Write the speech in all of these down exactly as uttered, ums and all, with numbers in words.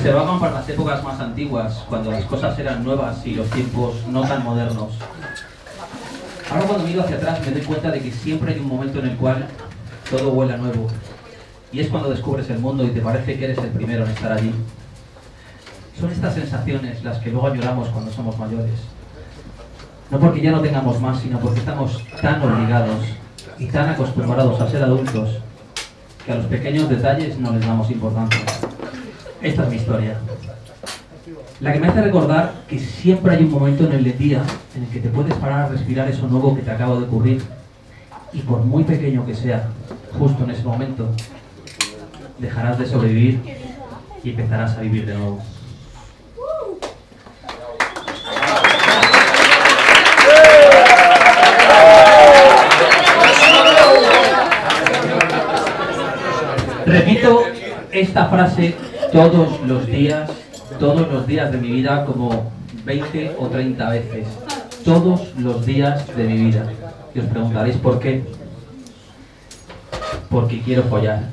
reservaban para las épocas más antiguas, cuando las cosas eran nuevas y los tiempos no tan modernos. Ahora cuando miro hacia atrás me doy cuenta de que siempre hay un momento en el cual todo huele a nuevo. Y es cuando descubres el mundo y te parece que eres el primero en estar allí. Son estas sensaciones las que luego añoramos cuando somos mayores. No porque ya no tengamos más, sino porque estamos tan obligados y tan acostumbrados a ser adultos que a los pequeños detalles no les damos importancia. Esta es mi historia. La que me hace recordar que siempre hay un momento en el día en el que te puedes parar a respirar eso nuevo que te acaba de ocurrir. Y por muy pequeño que sea, justo en ese momento, dejarás de sobrevivir y empezarás a vivir de nuevo. Repito esta frase todos los días, todos los días de mi vida como veinte o treinta veces. Todos los días de mi vida. Y os preguntaréis por qué. Porque quiero follar.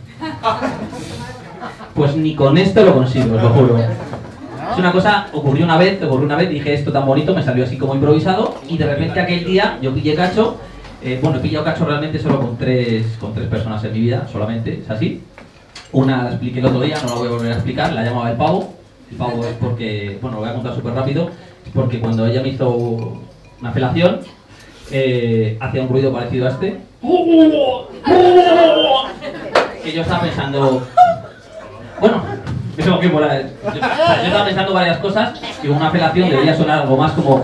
Pues ni con esto lo consigo, os lo juro. Es una cosa, ocurrió una vez, ocurrió una vez, dije esto tan bonito, me salió así como improvisado y de repente aquel día yo pillé cacho. Eh, bueno, he pillado cacho realmente solo con tres, con tres personas en mi vida, solamente, es así. Una la expliqué el otro día, no la voy a volver a explicar, la llamaba el pavo. El pavo es porque, bueno, lo voy a contar súper rápido, es porque cuando ella me hizo una felación, eh, hacía un ruido parecido a este. Que yo estaba pensando, bueno, eso que mola. Yo, yo estaba pensando varias cosas, que una felación debería sonar algo más como,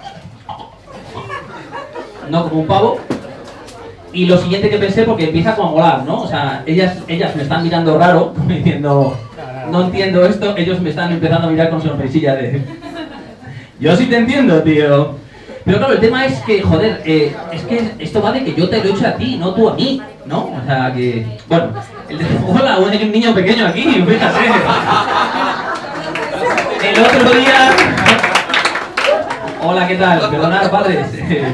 no como un pavo. Y lo siguiente que pensé, porque empieza como a molar, ¿no? O sea, ellas, ellas me están mirando raro, diciendo, no entiendo esto, ellos me están empezando a mirar con sonrisilla de, yo sí te entiendo, tío. Pero claro, el tema es que, joder, eh, es que esto va de que yo te lo he hecho a ti, no tú a mí, ¿no? O sea, que, bueno, el de, hola, hay un niño pequeño aquí, fíjate. El otro día, hola, ¿qué tal? Perdonad, padres.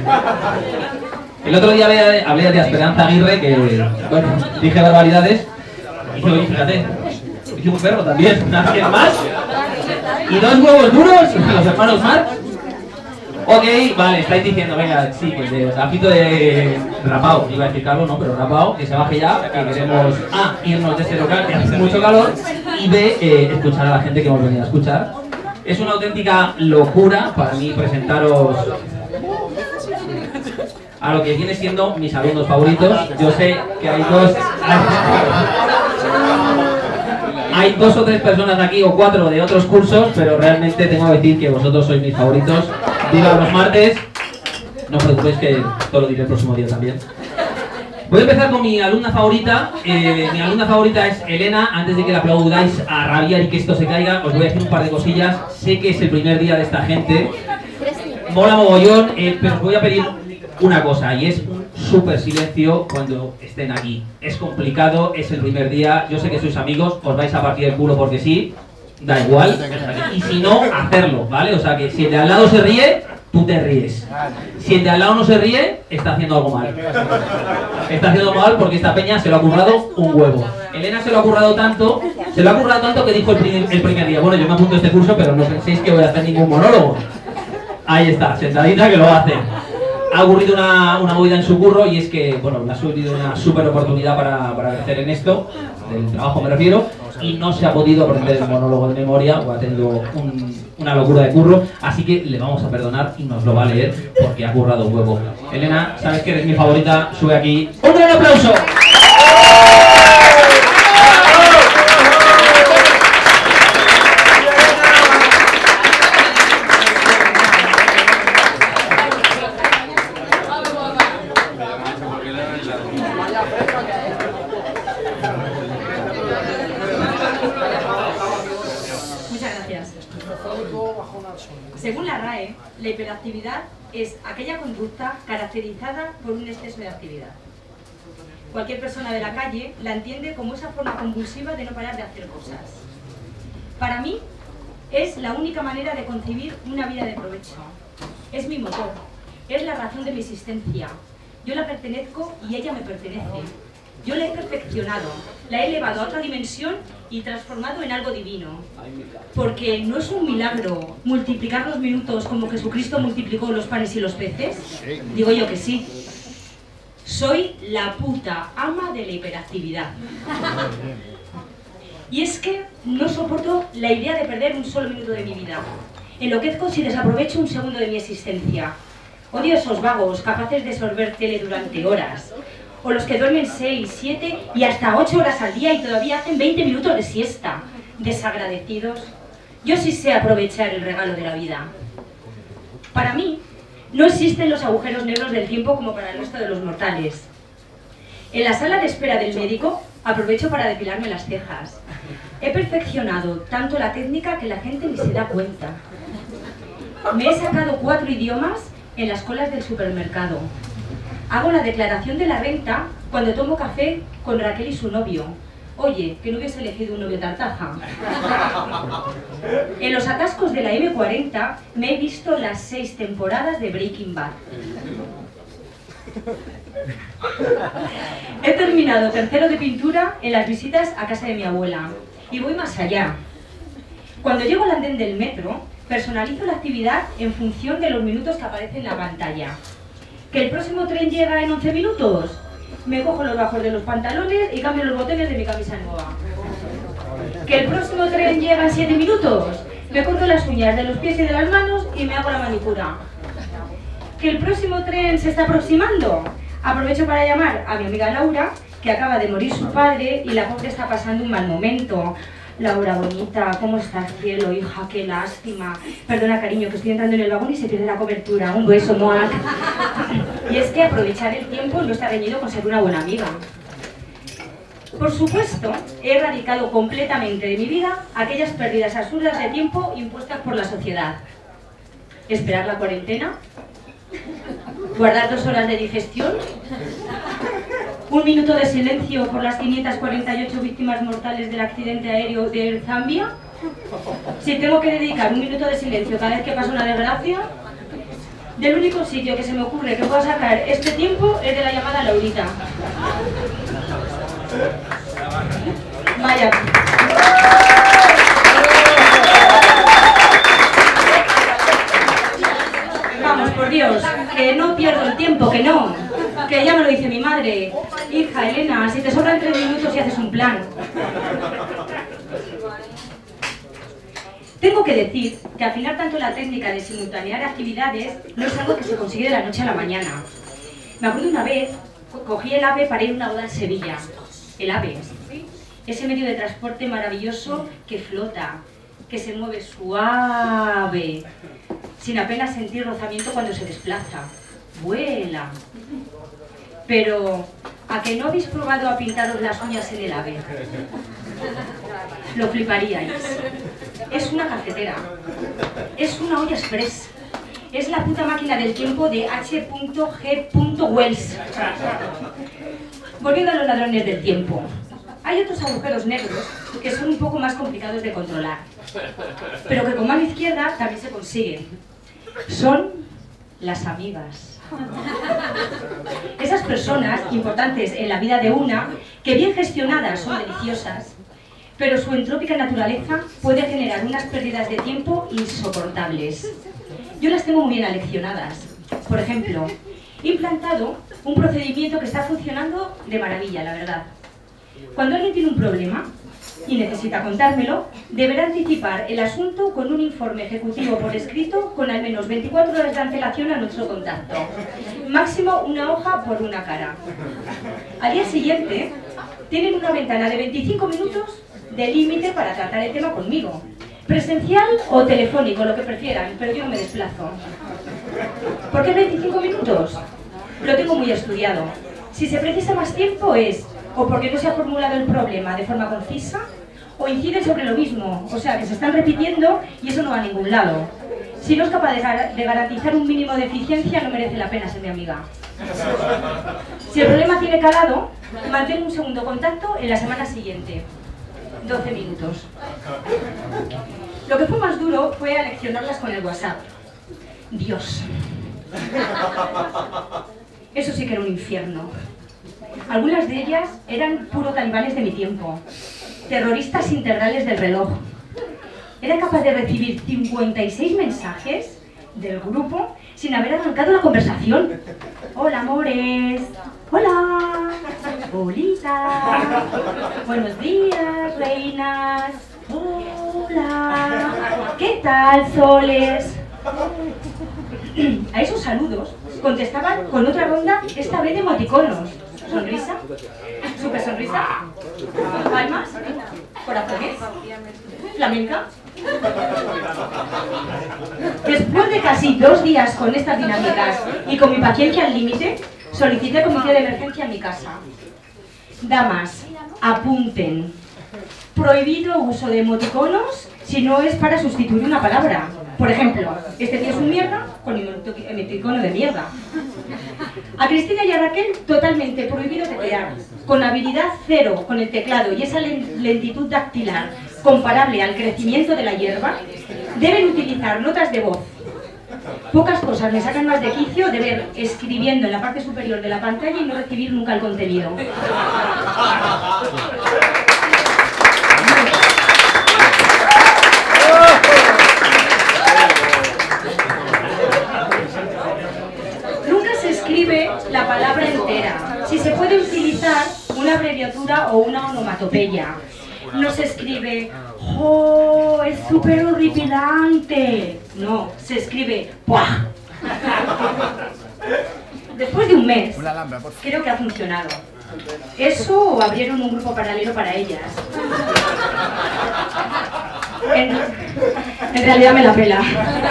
El otro día hablé de Esperanza Aguirre, que, bueno, dije barbaridades, y oye, fíjate, dije un perro también, ¿alguien más? ¿Y dos huevos duros? ¿Los hermanos Marx? Ok, vale, estáis diciendo, venga, sí, pues de Gafito de rapao, iba a decir calvo, no, pero rapao, que se baje ya, que queremos, A, irnos de este local, que hace mucho calor, y B, eh, escuchar a la gente que hemos venido a escuchar. Es una auténtica locura para mí presentaros a lo que viene siendo mis alumnos favoritos. Yo sé que hay dos... Hay dos o tres personas aquí, o cuatro de otros cursos, pero realmente tengo que decir que vosotros sois mis favoritos. Viva los martes. No os preocupéis que todo lo diré el próximo día también. Voy a empezar con mi alumna favorita. Eh, mi alumna favorita es Elena. Antes de que la aplaudáis a rabiar y que esto se caiga, os voy a decir un par de cosillas. Sé que es el primer día de esta gente. Mola mogollón, eh, pero os voy a pedir una cosa, y es un súper silencio cuando estén aquí. Es complicado, es el primer día, yo sé que sois amigos, os vais a partir el culo porque sí, da igual, y si no, hacerlo, ¿vale? O sea que si el de al lado se ríe, tú te ríes. Si el de al lado no se ríe, está haciendo algo mal. Está haciendo mal porque esta peña se lo ha currado un huevo. Elena se lo ha currado tanto, se lo ha currado tanto que dijo el primer, el primer día, bueno, yo me apunto a este curso, pero no penséis que voy a hacer ningún monólogo. Ahí está, sentadita que lo hace. Ha ocurrido una, una movida en su curro y es que, bueno, le ha surgido una súper oportunidad para, para crecer en esto, del trabajo me refiero, y no se ha podido aprender el monólogo de memoria, o ha tenido un, una locura de curro, así que le vamos a perdonar y nos lo va a leer porque ha currado un huevo. Elena, sabes que eres mi favorita, sube aquí. ¡Un gran aplauso! Según la RAE, la hiperactividad es aquella conducta caracterizada por un exceso de actividad. Cualquier persona de la calle la entiende como esa forma convulsiva de no parar de hacer cosas. Para mí, es la única manera de concebir una vida de provecho. Es mi motor, es la razón de mi existencia. Yo la pertenezco y ella me pertenece. Yo la he perfeccionado, la he elevado a otra dimensión y transformado en algo divino. Porque no es un milagro multiplicar los minutos como Jesucristo multiplicó los panes y los peces. Digo yo que sí. Soy la puta ama de la hiperactividad. Y es que no soporto la idea de perder un solo minuto de mi vida. Enloquezco si desaprovecho un segundo de mi existencia. Odio a esos vagos capaces de sorber tele durante horas. O los que duermen seis, siete y hasta ocho horas al día y todavía hacen veinte minutos de siesta. Desagradecidos. Yo sí sé aprovechar el regalo de la vida. Para mí, no existen los agujeros negros del tiempo como para el resto de los mortales. En la sala de espera del médico, aprovecho para depilarme las cejas. He perfeccionado tanto la técnica que la gente ni se da cuenta. Me he sacado cuatro idiomas en las colas del supermercado. Hago la declaración de la renta cuando tomo café con Raquel y su novio. Oye, que no hubiese elegido un novio tartaja. En los atascos de la eme cuarenta me he visto las seis temporadas de Breaking Bad. He terminado tercero de pintura en las visitas a casa de mi abuela. Y voy más allá. Cuando llego al andén del metro, personalizo la actividad en función de los minutos que aparecen en la pantalla. ¿Que el próximo tren llega en once minutos? Me cojo los bajos de los pantalones y cambio los botones de mi camisa nueva. ¿Que el próximo tren llega en siete minutos? Me corto las uñas de los pies y de las manos y me hago la manicura. ¿Que el próximo tren se está aproximando? Aprovecho para llamar a mi amiga Laura, que acaba de morir su padre y la pobre está pasando un mal momento. Laura, bonita, ¿cómo estás, cielo? Hija, qué lástima. Perdona, cariño, que estoy entrando en el vagón y se pierde la cobertura. Un beso, Moac. Y es que aprovechar el tiempo no está reñido con ser una buena amiga. Por supuesto, he erradicado completamente de mi vida aquellas pérdidas absurdas de tiempo impuestas por la sociedad. Esperar la cuarentena, guardar dos horas de digestión, un minuto de silencio por las quinientas cuarenta y ocho víctimas mortales del accidente aéreo de Zambia. Si tengo que dedicar un minuto de silencio cada vez que pasa una desgracia, del único sitio que se me ocurre que pueda sacar este tiempo es de la llamada Laurita. Vaya. Vamos, por Dios, que no pierdo el tiempo, que no. Que ya me lo dice mi madre. Hija, Elena, si te sobran tres minutos y haces un plan. Tengo que decir que afinar tanto la técnica de simultanear actividades no es algo que se consigue de la noche a la mañana. Me acuerdo una vez, cogí el AVE para ir a una boda en Sevilla. El AVE, ese medio de transporte maravilloso que flota, que se mueve suave, sin apenas sentir rozamiento cuando se desplaza. Vuela. Pero, ¿a que no habéis probado a pintaros las uñas en el AVE? Lo fliparíais. Es una cafetera. Es una olla express. Es la puta máquina del tiempo de H G Wells. Volviendo a los ladrones del tiempo. Hay otros agujeros negros que son un poco más complicados de controlar, pero que con mano izquierda también se consiguen. Son las amigas. Esas personas importantes en la vida de una, que bien gestionadas son deliciosas, pero su entrópica naturaleza puede generar unas pérdidas de tiempo insoportables. Yo las tengo muy bien aleccionadas. Por ejemplo, he implantado un procedimiento que está funcionando de maravilla, la verdad. Cuando alguien tiene un problema y necesita contármelo, deberá anticipar el asunto con un informe ejecutivo por escrito con al menos veinticuatro horas de antelación a nuestro contacto. Máximo una hoja por una cara. Al día siguiente, tienen una ventana de veinticinco minutos de límite para tratar el tema conmigo. Presencial o telefónico, lo que prefieran, pero yo no me desplazo. ¿Por qué veinticinco minutos? Lo tengo muy estudiado. Si se precisa más tiempo es o porque no se ha formulado el problema de forma concisa, o inciden sobre lo mismo, o sea, que se están repitiendo y eso no va a ningún lado. Si no es capaz de, gar de garantizar un mínimo de eficiencia, no merece la pena ser mi amiga. Si el problema tiene calado, mantén un segundo contacto en la semana siguiente. doce minutos. Lo que fue más duro fue aleccionarlas con el WhatsApp. Dios. Eso sí que era un infierno. Algunas de ellas eran puro talibanes de mi tiempo, terroristas integrales del reloj. Era capaz de recibir cincuenta y seis mensajes del grupo sin haber arrancado la conversación. Hola, amores. Hola. Bolita. Buenos días, reinas. Hola. ¿Qué tal, soles? A esos saludos contestaban con otra ronda, esta vez de emoticonos. Sonrisa, super sonrisa, palmas, corazones, flamenca. Después de casi dos días con estas dinámicas y con mi paciencia al límite, solicité comité de emergencia en mi casa. Damas, apunten. Prohibido uso de emoticonos si no es para sustituir una palabra. Por ejemplo, este tío es un mierda con emoticono de mierda. A Cristina y a Raquel totalmente prohibido teclear, con habilidad cero con el teclado y esa lentitud dactilar comparable al crecimiento de la hierba, deben utilizar notas de voz. Pocas cosas me sacan más de quicio de ver escribiendo en la parte superior de la pantalla y no recibir nunca el contenido. La palabra entera. Si se puede utilizar una abreviatura o una onomatopeya. No se escribe ¡oh! Es súper horripilante. No, se escribe ¡puah! Después de un mes, creo que ha funcionado. Eso o abrieron un grupo paralelo para ellas. En, en realidad me la pela.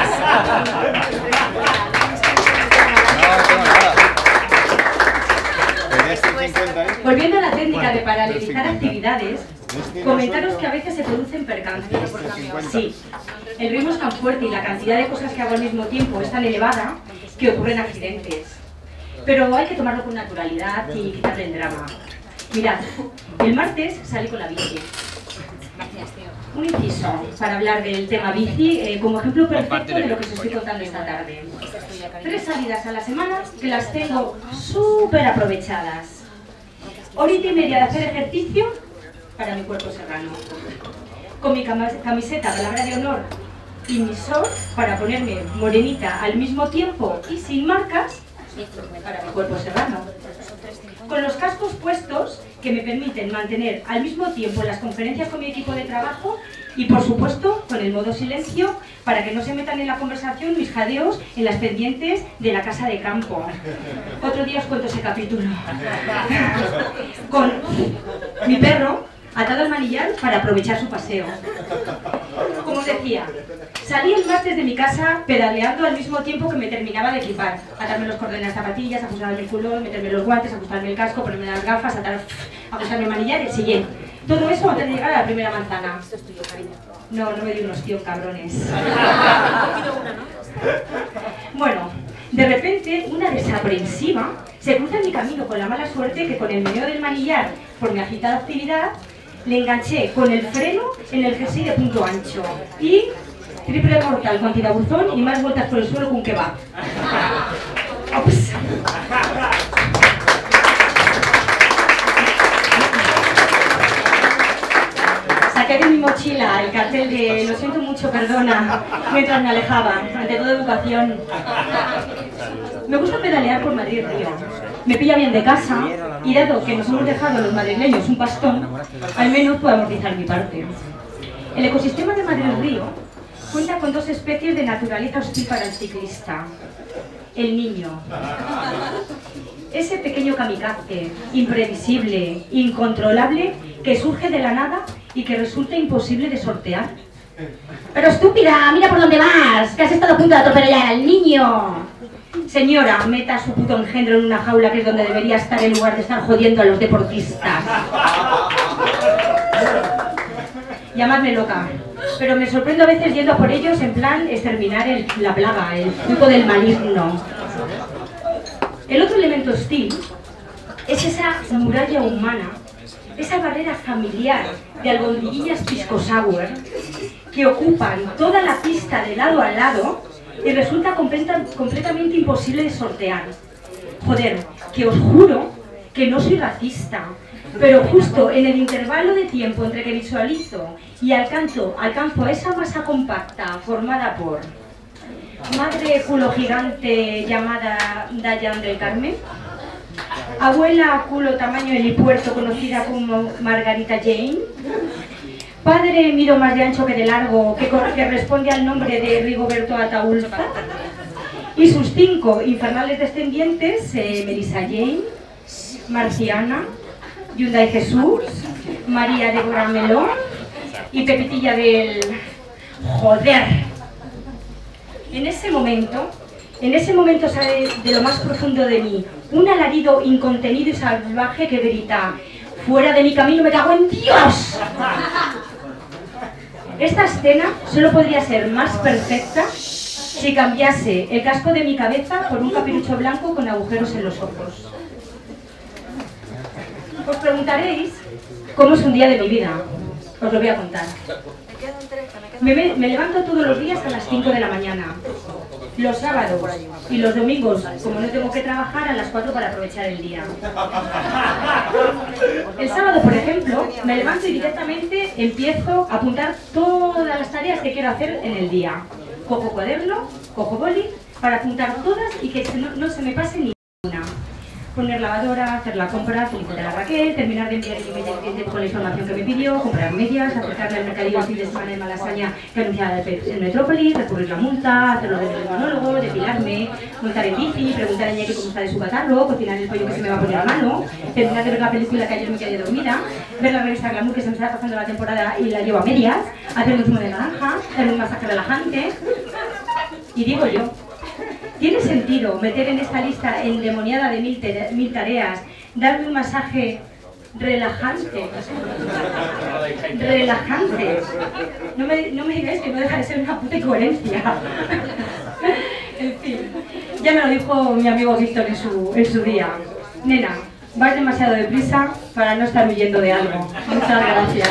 Volviendo a la técnica de paralelizar actividades, comentaros que a veces se producen percances. Sí, el ritmo es tan fuerte y la cantidad de cosas que hago al mismo tiempo es tan elevada que ocurren accidentes. Pero hay que tomarlo con naturalidad y quitarle el drama. Mirad, el martes salí con la bici. Un inciso para hablar del tema bici eh, como ejemplo perfecto de lo que os estoy contando esta tarde. Tres salidas a la semana que las tengo súper aprovechadas. Horita y media de hacer ejercicio para mi cuerpo serrano. Con mi camiseta palabra de honor y mi short para ponerme morenita al mismo tiempo y sin marcas para mi cuerpo serrano. Con los cascos puestos que me permiten mantener al mismo tiempo las conferencias con mi equipo de trabajo y por supuesto con el modo silencio para que no se metan en la conversación mis jadeos en las pendientes de la casa de campo. Otro día os cuento ese capítulo. Con mi perro atado al manillar para aprovechar su paseo. Como os decía, salí el martes de mi casa pedaleando al mismo tiempo que me terminaba de equipar. Atarme los cordones de las zapatillas, ajustarme el culón, meterme los guantes, ajustarme el casco, ponerme las gafas, atar, ajustarme el manillar y el siguiente. Todo eso antes de llegar a la primera manzana. No, no me di un ostión, cabrones. Bueno, de repente una desaprensiva se cruza en mi camino con la mala suerte que con el meneo del manillar por mi agitada actividad le enganché con el freno en el jersey de punto ancho y triple mortal con tirabuzón y más vueltas por el suelo que un kebab. Ops. Saqué de mi mochila el cartel de lo siento mucho, perdona, mientras me alejaba, ante toda educación. Me gusta pedalear por Madrid Río. Me pilla bien de casa y dado que nos hemos dejado los madrileños un pastón, al menos puedo amortizar mi parte. El ecosistema de Madrid Río cuenta con dos especies de naturaleza hostil para el ciclista. El niño. Ese pequeño kamikaze, imprevisible, incontrolable, que surge de la nada y que resulta imposible de sortear. Pero estúpida, mira por dónde vas, que has estado a punto de atropellar al niño. Señora, meta su puto engendro en una jaula que es donde debería estar en lugar de estar jodiendo a los deportistas. Llamadme loca, pero me sorprendo a veces yendo a por ellos en plan exterminar el, la plaga, el fruto del maligno. El otro elemento hostil es esa muralla humana, esa barrera familiar de albondiguillas pisco sour que ocupan toda la pista de lado a lado y resulta completa, completamente imposible de sortear. Joder, que os juro que no soy racista, pero justo en el intervalo de tiempo entre que visualizo y alcanzo, alcanzo esa masa compacta formada por madre culo gigante llamada Dayan del Carmen, abuela culo tamaño helipuerto conocida como Margarita Jane, padre mido más de ancho que de largo que, que responde al nombre de Rigoberto Ataulfo, y sus cinco infernales descendientes, eh, Melissa Jane, Marciana, Hyundai Jesús, María Débora Melón y Pepitilla del... ¡Joder! En ese momento, en ese momento sale de lo más profundo de mí un alarido incontenido y salvaje que grita: ¡fuera de mi camino, me cago en Dios! Esta escena solo podría ser más perfecta si cambiase el casco de mi cabeza por un capirucho blanco con agujeros en los ojos. Os preguntaréis cómo es un día de mi vida. Os lo voy a contar. Me, me levanto todos los días a las cinco de la mañana. Los sábados y los domingos, como no tengo que trabajar, a las cuatro para aprovechar el día. El sábado, por ejemplo, me levanto y directamente empiezo a apuntar todas las tareas que quiero hacer en el día. Cojo cuaderno, cojo boli, para apuntar todas y que no, no se me pase ni una. Poner lavadora, hacer la compra, felicitar a Raquel, terminar de enviar el email al cliente con la información que me pidió, comprar medias, acercarle al mercadillo el fin de semana de Malasaña que anunciaba el Metrópolis, recurrir la multa, hacer lo del monólogo, depilarme, montar en bici, preguntar a Iñaki cómo está de su catarro, cocinar el pollo que se me va a poner a mano, terminar de ver la película que ayer me quedé dormida, ver la revista Glamour que se me está pasando la temporada y la llevo a medias, hacer un zumo de naranja, hacer un masaje relajante. Y digo yo, ¿tiene sentido meter en esta lista endemoniada de mil, mil tareas, darme un masaje relajante? Relajante. No me, no me digáis que no deja de ser una puta incoherencia. En fin, ya me lo dijo mi amigo Víctor en su, en su día. Nena, vas demasiado deprisa para no estar huyendo de algo. Muchas gracias.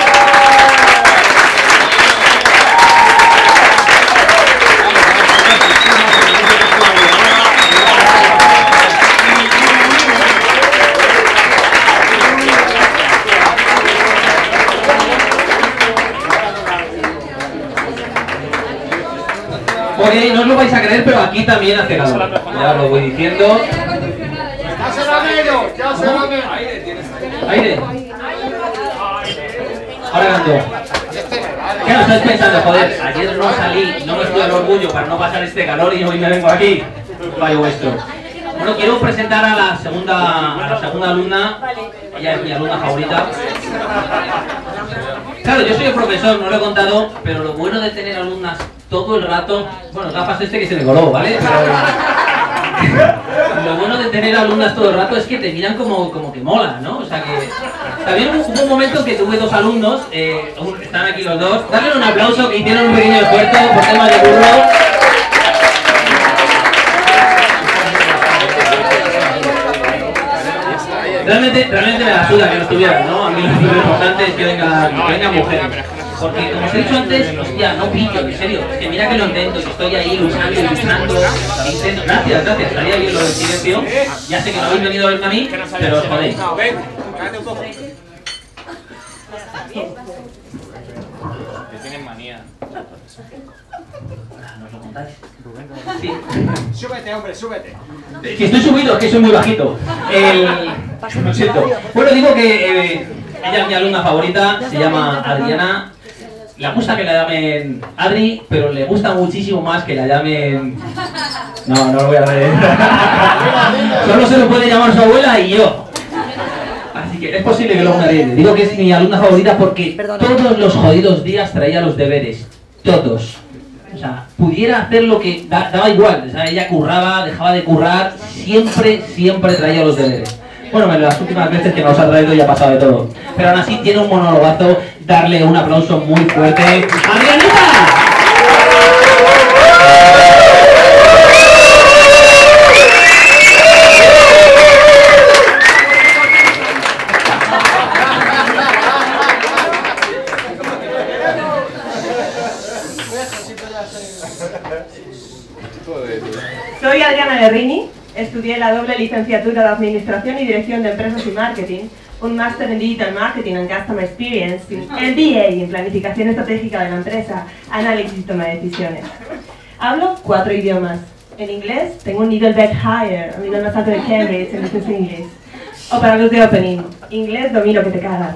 Oye, no os lo vais a creer, pero aquí también hace calor. Ya os lo voy diciendo. ¡Ya se va menos! ¡Ya se va menos! Aire. Ahora canto. ¿Qué no estáis pensando? Joder, ayer no salí, no me estuve al orgullo para no pasar este calor y hoy me vengo aquí. Vaya vuestro. Bueno, quiero presentar a la segunda, a la segunda alumna. Ella es mi alumna favorita. Claro, yo soy el profesor, no lo he contado, pero lo bueno de tener alumnas todo el rato... Bueno, gafas este que se me coló, ¿vale? Pero... lo bueno de tener alumnas todo el rato es que te miran como, como que mola, ¿no? O sea que... También hubo un momento que tuve dos alumnos, eh, están aquí los dos. Darle un aplauso, que hicieron un pequeño esfuerzo por temas de burro. Realmente, realmente me la suda que no estuvieran, ¿no? A mí lo importante es que venga, que venga mujer. Porque, como os he dicho antes, hostia, no pillo, en serio. Es que mira que lo intento, que estoy ahí luchando y luchando. Intento. Gracias, gracias. Estaría bien lo del silencio. Ya sé que no habéis venido a verme a mí, pero os jodéis. Ven, cállate un poco. Que tienen manía. ¿Nos lo contáis? Sí. Súbete, hombre, súbete. Si estoy subido, es que soy muy bajito. El... Lo siento. Bueno, digo que eh, ella es mi alumna favorita, se llama Adriana. Le gusta que la llamen Adri, pero le gusta muchísimo más que la llamen... No, no lo voy a leer. Solo se lo puede llamar su abuela y yo. Así que es posible que luego me arregle. Digo que es mi alumna favorita porque todos los jodidos días traía los deberes. Todos. O sea, pudiera hacer lo que... Da, daba igual. O sea, ella curraba, dejaba de currar. Siempre, siempre traía los deberes. Bueno, las últimas veces que nos ha traído ya ha pasado de todo. Pero aún así tiene un monologazo. Darle un aplauso muy fuerte. ¡Adrianita! Soy Adriana Guerrini. Estudié la doble licenciatura de Administración y Dirección de Empresas y Marketing, un máster en Digital Marketing and Customer Experience, un M B A en Planificación Estratégica de la Empresa, Análisis y Toma de Decisiones. Hablo cuatro idiomas. En inglés tengo un nivel back higher, un nivel más alto de Cambridge en Business English. O para los de Opening, inglés domino que te cagas.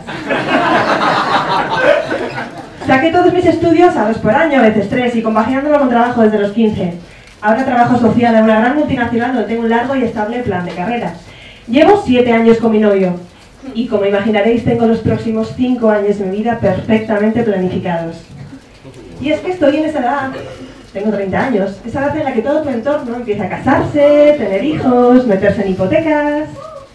Saqué todos mis estudios a dos por año, a veces tres, y compaginándolo con trabajo desde los quince. Ahora trabajo social en una gran multinacional donde tengo un largo y estable plan de carrera. Llevo siete años con mi novio. Y como imaginaréis, tengo los próximos cinco años de mi vida perfectamente planificados. Y es que estoy en esa edad, tengo treinta años, esa edad en la que todo tu entorno empieza a casarse, tener hijos, meterse en hipotecas...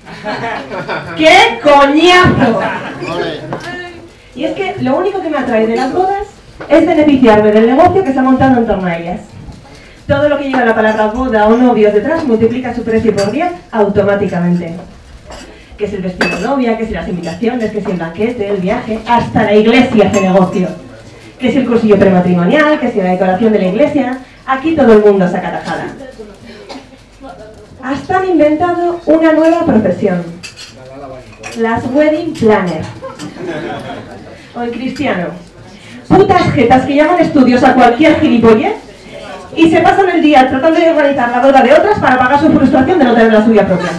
¡Qué coñazo! Y es que lo único que me atrae de las bodas es beneficiarme del negocio que se ha montado en torno a ellas. Todo lo que lleva la palabra boda o novios detrás multiplica su precio por diez automáticamente. Que si el vestido de novia, que si las invitaciones, que si el banquete, el viaje, hasta la iglesia hace negocio. Que si el cursillo prematrimonial, que si la decoración de la iglesia, aquí todo el mundo saca tajada. Hasta han inventado una nueva profesión, las wedding planners, o en cristiano, putas jetas que llaman estudios a cualquier gilipollez y se pasan el día tratando de organizar la boda de otras para pagar su frustración de no tener la suya propia.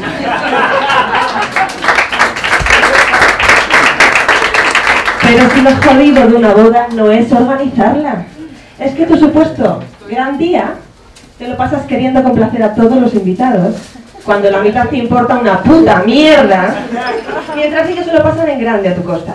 Pero si lo jodido de una boda no es organizarla, es que tu supuesto gran día te lo pasas queriendo complacer a todos los invitados, cuando la mitad te importa una puta mierda, mientras ellos se lo pasan en grande a tu costa.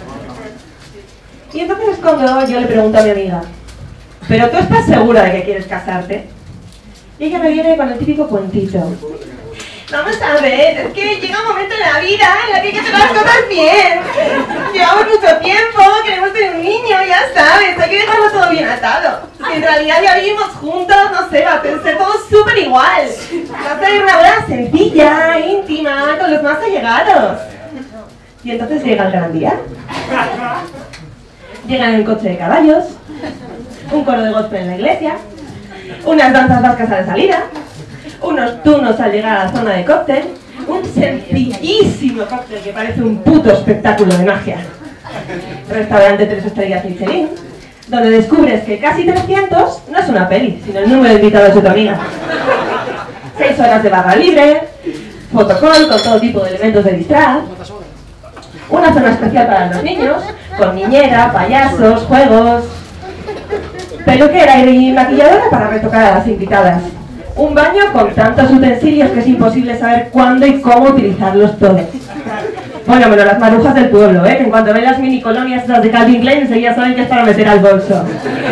Y entonces es cuando yo le pregunto a mi amiga, ¿pero tú estás segura de que quieres casarte? Y ella me viene con el típico cuentito. Vamos a ver, es que llega un momento en la vida en la que hay que hacer las cosas bien. Llevamos mucho tiempo, queremos tener un niño, ya sabes, hay que dejarlo todo bien atado. Si en realidad ya vivimos juntos, no sé, va a ser todo súper igual. Va a ser una boda sencilla, íntima, con los más allegados. Y entonces llega el gran día. Llegan en el coche de caballos, un coro de gospel en la iglesia, unas danzas vascas a la salida, unos tunos al llegar a la zona de cóctel, un sencillísimo cóctel que parece un puto espectáculo de magia. Restaurante tres estrellas Michelin, donde descubres que casi trescientos no es una peli, sino el número de invitados de tu amiga. Seis horas de barra libre, fotocall con todo tipo de elementos de disfraz, una zona especial para los niños, con niñera, payasos, juegos, peluquera y maquilladora para retocar a las invitadas. Un baño con tantos utensilios que es imposible saber cuándo y cómo utilizarlos todos. Bueno, menos las marujas del pueblo, ¿eh? Que en cuanto ven las mini colonias las de Calvin Klein enseguida saben que es para meter al bolso.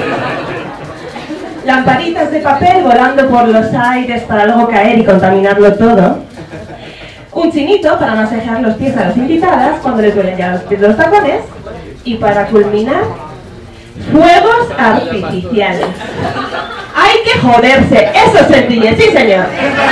Lamparitas de papel volando por los aires para luego caer y contaminarlo todo. Un chinito para masajear los pies a las invitadas cuando les duelen ya los pies de los tacones. Y para culminar, fuegos artificiales. ¡Hay que joderse! ¡Eso es sencillez! ¡Sí, señor!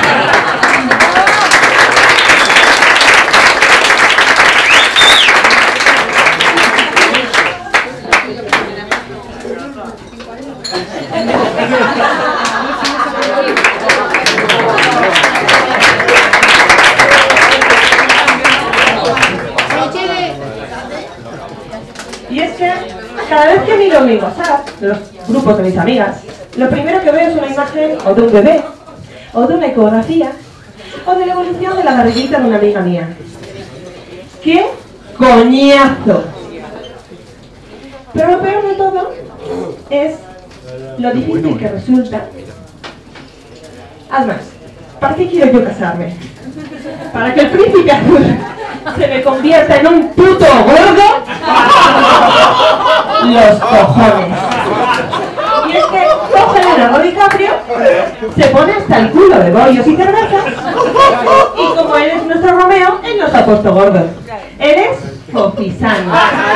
Y es que cada vez que miro mi WhatsApp, los grupos de mis amigas, lo primero que veo es una imagen o de un bebé, o de una ecografía, o de la evolución de la barriguita de una amiga mía. ¡Qué coñazo! Pero lo peor de todo es lo difícil que resulta. Además, ¿para qué quiero yo casarme? ¿Para que el príncipe azul se me convierta en un puto gordo? Los cojones. Y es que coge a Leonardo DiCaprio, se pone hasta el culo de bollos y cervezas, y como él es nuestro Romeo, él nos ha puesto gordos. Él es Fofisano.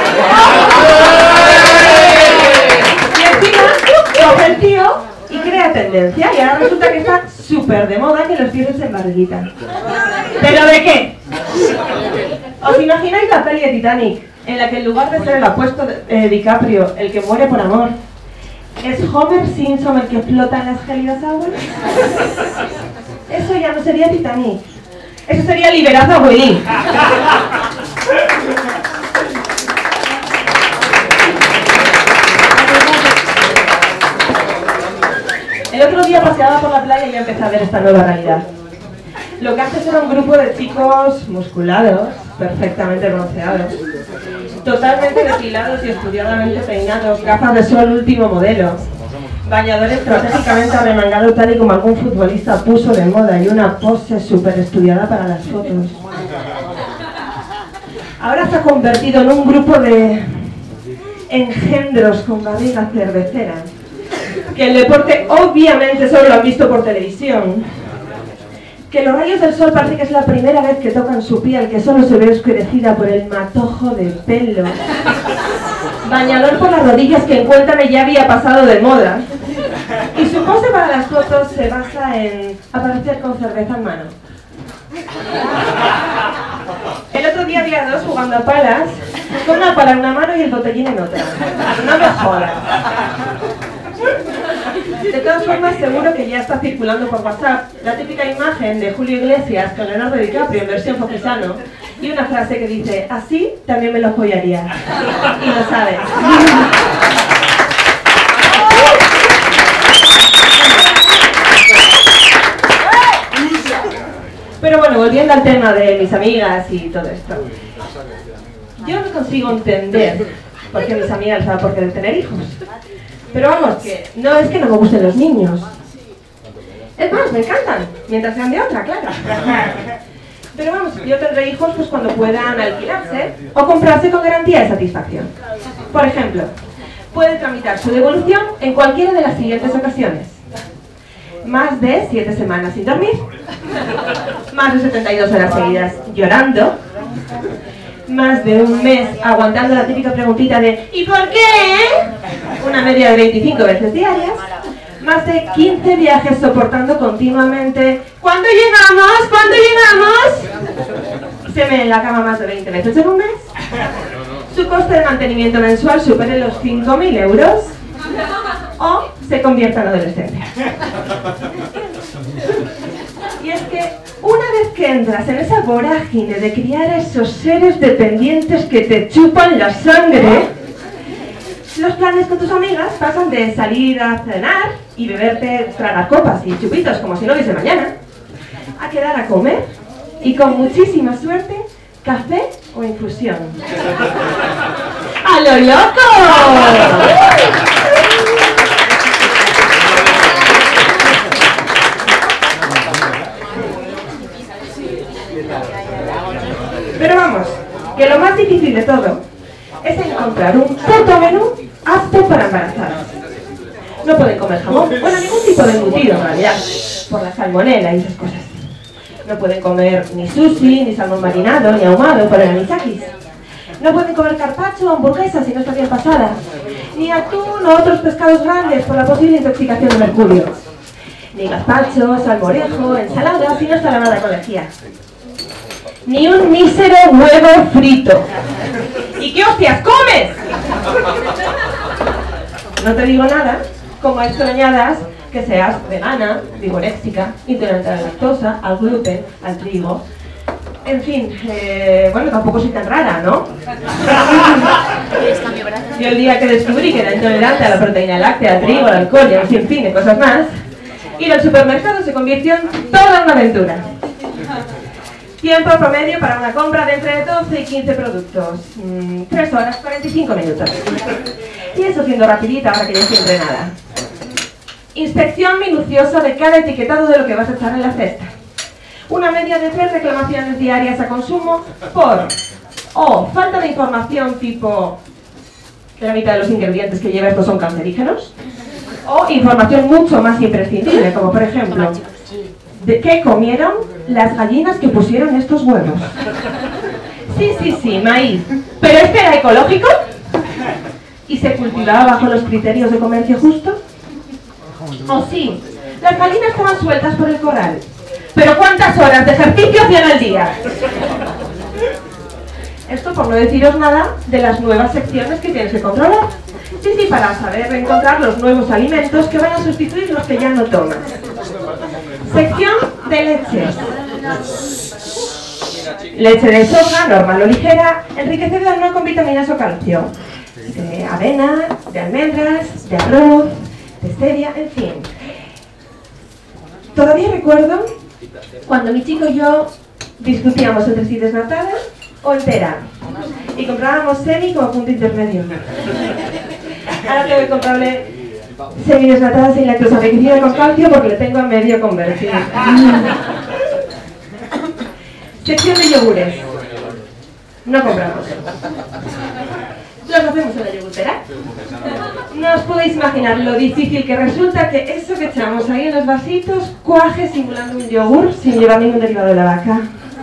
Y encima coge el tío y crea tendencia, y ahora resulta que está súper de moda que los pies se embarguitan. ¿Pero de qué? ¿Os imagináis la peli de Titanic, en la que en lugar de ser el apuesto de, eh, DiCaprio, el que muere por amor, es Homer Simpson el que flota en las gélidas aguas? Eso ya no sería Titanic. Eso sería Liberazo Abuelín. El otro día paseaba por la playa y ya empecé a ver esta nueva realidad. Lo que antes era un grupo de chicos musculados, perfectamente bronceados, totalmente depilados y estudiadamente peinados, gafas de sol último modelo, bañador estratégicamente arremangado tal y como algún futbolista puso de moda y una pose súper estudiada para las fotos. Ahora se ha convertido en un grupo de engendros con barriga cervecera, que el deporte obviamente solo lo han visto por televisión, que los rayos del sol parece que es la primera vez que tocan su piel, que solo se ve oscurecida por el matojo de pelo, bañador por las rodillas que encuentran y ya había pasado de moda, y su pose para las fotos se basa en aparecer con cerveza en mano. El otro día había dos jugando a palas, con una pala en una mano y el botellín en otra. No me jodas. De todas formas, seguro que ya está circulando por WhatsApp la típica imagen de Julio Iglesias con Leonardo DiCaprio en versión foquisano y una frase que dice: así también me lo follaría. Y lo sabes. Pero bueno, volviendo al tema de mis amigas y todo esto. Yo no consigo entender por qué mis amigas les da por querer tener hijos. Pero vamos, que no es que no me gusten los niños. Es más, me encantan, mientras sean de otra, claro. Pero vamos, yo tendré hijos pues cuando puedan alquilarse o comprarse con garantía de satisfacción. Por ejemplo, puede tramitar su devolución en cualquiera de las siguientes ocasiones. Más de siete semanas sin dormir, más de setenta y dos horas seguidas llorando, más de un mes aguantando la típica preguntita de ¿y por qué? Una media de veinticinco veces diarias, más de quince viajes soportando continuamente ¿cuándo llegamos? ¿Cuándo llegamos? Se me en la cama más de veinte veces en un mes, su coste de mantenimiento mensual supere los cinco mil euros o se convierta en adolescente. Y es que una vez que entras en esa vorágine de criar a esos seres dependientes que te chupan la sangre, los planes con tus amigas pasan de salir a cenar y beberte tragacopas y chupitos como si no hubiese mañana, a quedar a comer y con muchísima suerte, café o infusión. ¡A lo loco! Pero vamos, que lo más difícil de todo es encontrar un puto menú apto para embarazadas. No pueden comer jamón, bueno, ningún tipo de embutido en realidad, por la salmonela y esas cosas. No pueden comer ni sushi, ni salmón marinado, ni ahumado por el anisakis. No pueden comer carpaccio o hamburguesas si no está bien pasada, ni atún o otros pescados grandes por la posible intoxicación de mercurio. Ni gazpacho, salmorejo, ensalada si no está lavada con lejía. Ni un mísero huevo frito. ¿Y qué hostias comes? No te digo nada, como extrañadas que seas vegana, vigoréxica, intolerante a la lactosa, al gluten, al trigo. En fin, eh, bueno, tampoco soy tan rara, ¿no? Yo el día que descubrí que era intolerante a la proteína láctea, al trigo, al alcohol y al sinfín de cosas más, ir al supermercado se convirtió en toda una aventura. Tiempo promedio para una compra de entre doce y quince productos. Mm, tres horas, cuarenta y cinco minutos. Y eso siendo rapidita ahora que ya estoy entrenada. Inspección minuciosa de cada etiquetado de lo que vas a echar en la cesta. Una media de tres reclamaciones diarias a consumo por o falta de información tipo que la mitad de los ingredientes que lleva esto son cancerígenos, o información mucho más imprescindible, como por ejemplo ¿de qué comieron las gallinas que pusieron estos huevos? Sí, sí, sí, maíz. ¿Pero este era ecológico? ¿Y se cultivaba bajo los criterios de comercio justo? ¿O sí? Las gallinas estaban sueltas por el corral. ¿Pero cuántas horas de ejercicio hacían al día? Esto por no deciros nada de las nuevas secciones que tienes que controlar. Sí, sí, para saber encontrar los nuevos alimentos que van a sustituir los que ya no tomas. Sección de leches. Leche de soja, normal o ligera, enriquecida no con vitaminas o calcio. De avena, de almendras, de arroz, de stevia, en fin. Todavía recuerdo cuando mi chico y yo discutíamos entre si desnatada o entera. Y comprábamos semi como punto intermedio. Ahora tengo que comprarle semi desnatada sin lactosa enriquecida con calcio porque le tengo a medio convertido. Sección de yogures. No compramos. Los hacemos en la yogurtera. No os podéis imaginar lo difícil que resulta que eso que echamos ahí en los vasitos cuaje simulando un yogur sin llevar ningún derivado de la vaca.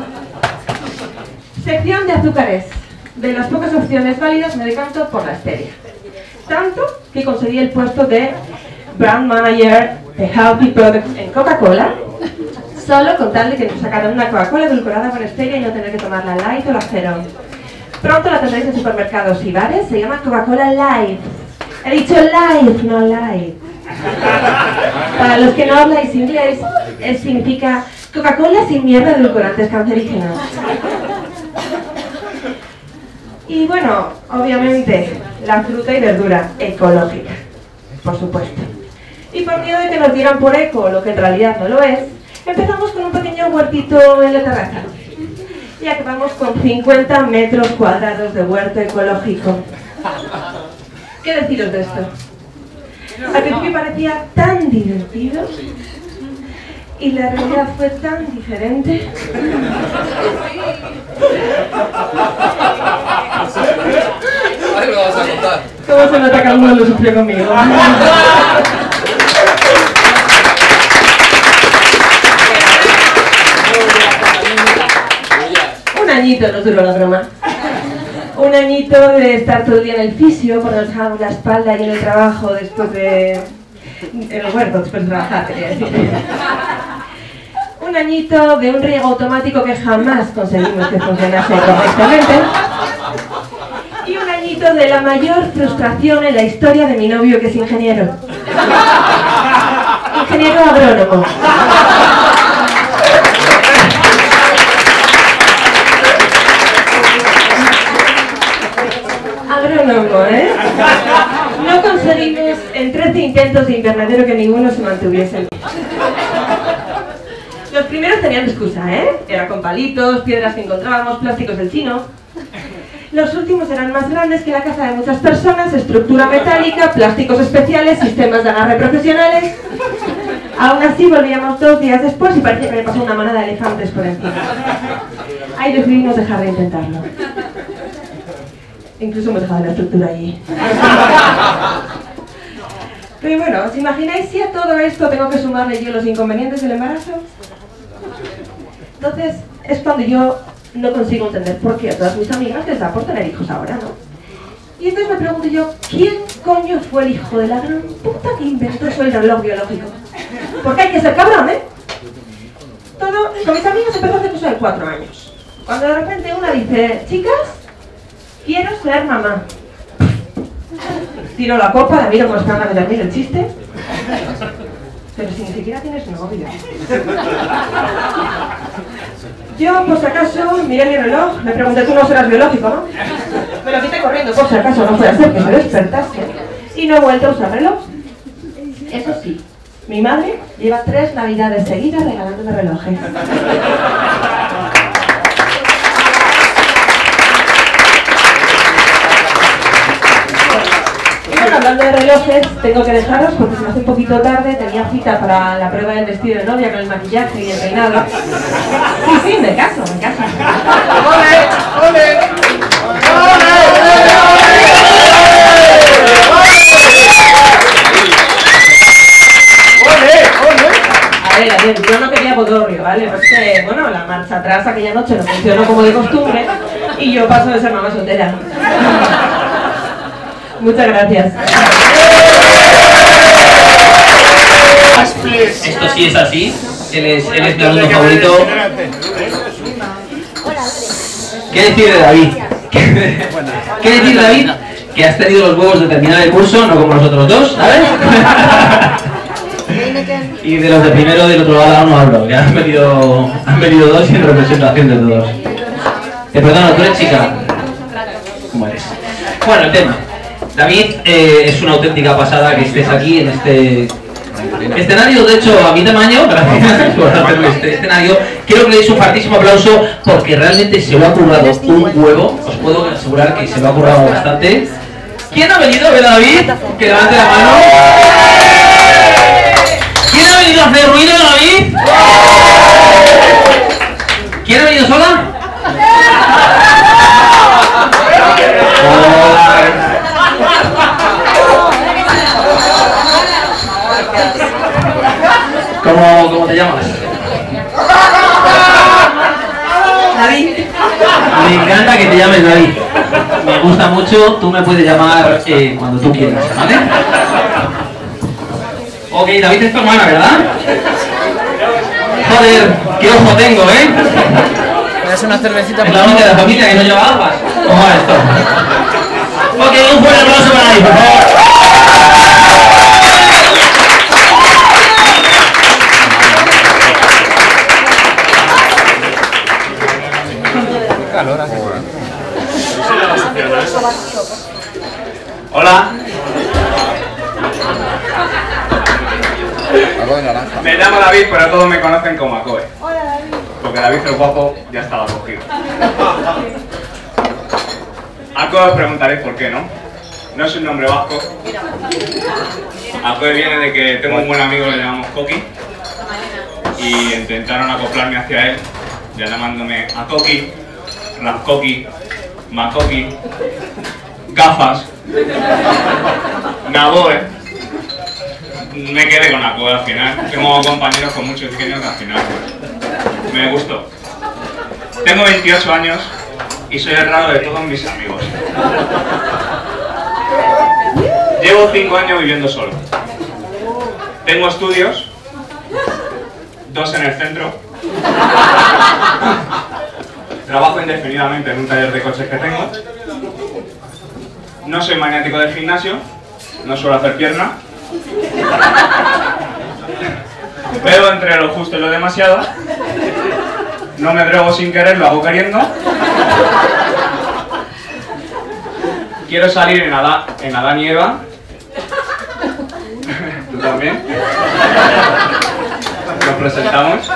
Sección de azúcares. De las pocas opciones válidas me decanto por la stevia. Tanto que conseguí el puesto de Brand Manager de Healthy Products en Coca-Cola, solo con tal de que nos sacaran una Coca-Cola edulcorada con stevia y no tener que tomarla light o la cero. Pronto la tendréis en supermercados y bares, se llama Coca-Cola Light. He dicho light, no light. Para los que no habláis inglés, es, significa Coca-Cola sin mierda de edulcorantes cancerígenos. Y bueno, obviamente, la fruta y verdura ecológica, por supuesto. Y por miedo de que nos dieran por eco lo que en realidad no lo es, empezamos con un pequeño huertito en la terraza. Y acabamos con cincuenta metros cuadrados de huerto ecológico. ¿Qué deciros de esto? Al principio parecía tan divertido y la realidad fue tan diferente. Ahí lo vas a contar. ¿Cómo se nota que alguno lo sufrió conmigo? Un añito nos duró la broma. Un añito de estar todo el día en el fisio, porque nos dejábamos la espalda y en el trabajo después de... en el huerto, después de trabajar, quería decir. Un añito de un riego automático que jamás conseguimos que funcionase correctamente. Y un añito de la mayor frustración en la historia de mi novio, que es ingeniero. Ingeniero agrónomo. Agrónomo, ¿eh? No conseguimos en trece intentos de invernadero que ninguno se mantuviese. Los primeros tenían excusa, ¿eh? Era con palitos, piedras que encontrábamos, plásticos del chino. Los últimos eran más grandes que la casa de muchas personas, estructura metálica, plásticos especiales, sistemas de agarre profesionales. Aún así volvíamos dos días después y parecía que me pasó una manada de elefantes por encima. Ahí decidimos dejar de intentarlo. Incluso hemos dejado la estructura allí. Pero bueno, ¿os imagináis si a todo esto tengo que sumarle yo los inconvenientes del embarazo? Entonces es cuando yo no consigo entender por qué a todas mis amigas les da por tener hijos ahora, ¿no? Y entonces me pregunto yo, ¿quién coño fue el hijo de la gran puta que inventó eso el reloj biológico? Porque hay que ser cabrón, ¿eh? Todo, con mis amigas empezó hace cosa de cuatro años. Cuando de repente una dice, chicas, quiero ser mamá. Tiro la copa, la miro como esperando a que termine el chiste. Pero si ni siquiera tienes novio. Yo, por si acaso, miré mi reloj, me pregunté, tú no serás biológico, ¿no? Me lo quité corriendo, por si acaso no fuera a ser que se despertase. Y no he vuelto a usar reloj. Eso sí, mi madre lleva tres navidades seguidas regalándome relojes. Bueno, hablando de relojes, tengo que dejaros porque se me hace un poquito tarde, tenía cita para la prueba del vestido de novia con el maquillaje y el peinado. Sí, sí, me caso, me caso. ¡Ole! ¡Ole! A ver, a ver, yo no quería bodorrio, ¿vale? Porque, bueno, la marcha atrás aquella noche no funcionó como de costumbre y yo paso de ser mamá soltera. Muchas gracias. Esto sí es así. Él es, él es mi alumno favorito. ¿Qué decir de David? ¿Qué decir de David? Que has tenido los huevos de terminar el curso, no como los otros dos, ¿sabes? Y de los de primero del otro lado no hablo, que han venido, han venido dos y en representación de todos. Te perdono, ¿tú eres chica? ¿Cómo eres? Bueno, el tema. David, eh, es una auténtica pasada que estés aquí en este escenario, de hecho, a mi tamaño, gracias por hacerme este escenario. Quiero que le deis un fuertísimo aplauso porque realmente se lo ha currado un huevo. Os puedo asegurar que se lo ha currado bastante. ¿Quién ha venido? ¿Ve David? Que levante la mano. ¿Quién ha venido a hacer ruido, David? ¿Quién ha venido sola? ¿Cómo, ¿Cómo te llamas? David. Me encanta que te llames David. Me gusta mucho, tú me puedes llamar eh, cuando tú quieras, ¿vale? Ok, David es tu hermana, ¿verdad? Joder, qué ojo tengo, ¿eh? Es una cervecita. Es la única de la familia que no lleva aguas. ¿Cómo va esto? Ok, un fuerte aplauso para David, por favor. Hola. Algo de naranja. Me llamo David, pero todos me conocen como Acoe. Hola, David. Porque David el guapo ya estaba cogido. Acoe os preguntaréis por qué, ¿no? No es un nombre vasco. Acoe viene de que tengo un buen amigo que le llamamos Coqui. Y intentaron acoplarme hacia él, ya llamándome Acoqui, Rascoqui, Macoqui, Gafas, Naboe. Me quedé con Acoe al final. Tengo compañeros con mucho ingenio que al final me gustó. Tengo veintiocho años y soy el raro de todos mis amigos. Llevo cinco años viviendo solo. Tengo estudios, dos en el centro. Trabajo indefinidamente en un taller de coches que tengo. No soy maniático del gimnasio, no suelo hacer pierna. Bebo entre lo justo y lo demasiado. No me drogo sin querer, lo hago queriendo. Quiero salir en Adán, en Adán y Eva. ¿Tú también? Nos presentamos.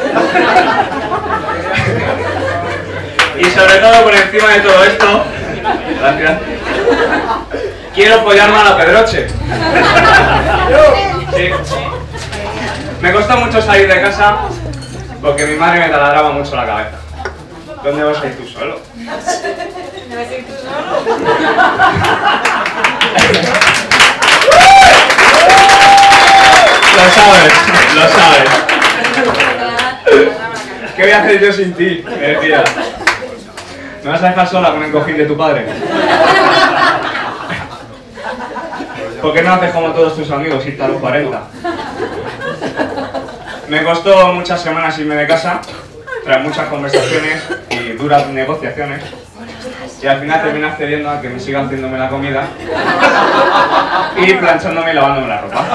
Y sobre todo, por encima de todo esto, gracias, quiero follarme a la Pedroche. Sí. Me costó mucho salir de casa porque mi madre me taladraba mucho la cabeza. ¿Dónde vas a ir tú solo? ¿No vas a ir tú solo? Lo sabes, lo sabes. ¿Qué voy a hacer yo sin ti? Me decía. ¿Me vas a dejar sola con el cojín de tu padre? ¿Por qué no haces como todos tus amigos, irte a los cuarenta? Me costó muchas semanas irme de casa, tras muchas conversaciones y duras negociaciones, y al final terminé accediendo a que me siga haciéndome la comida y planchándome y lavándome la ropa.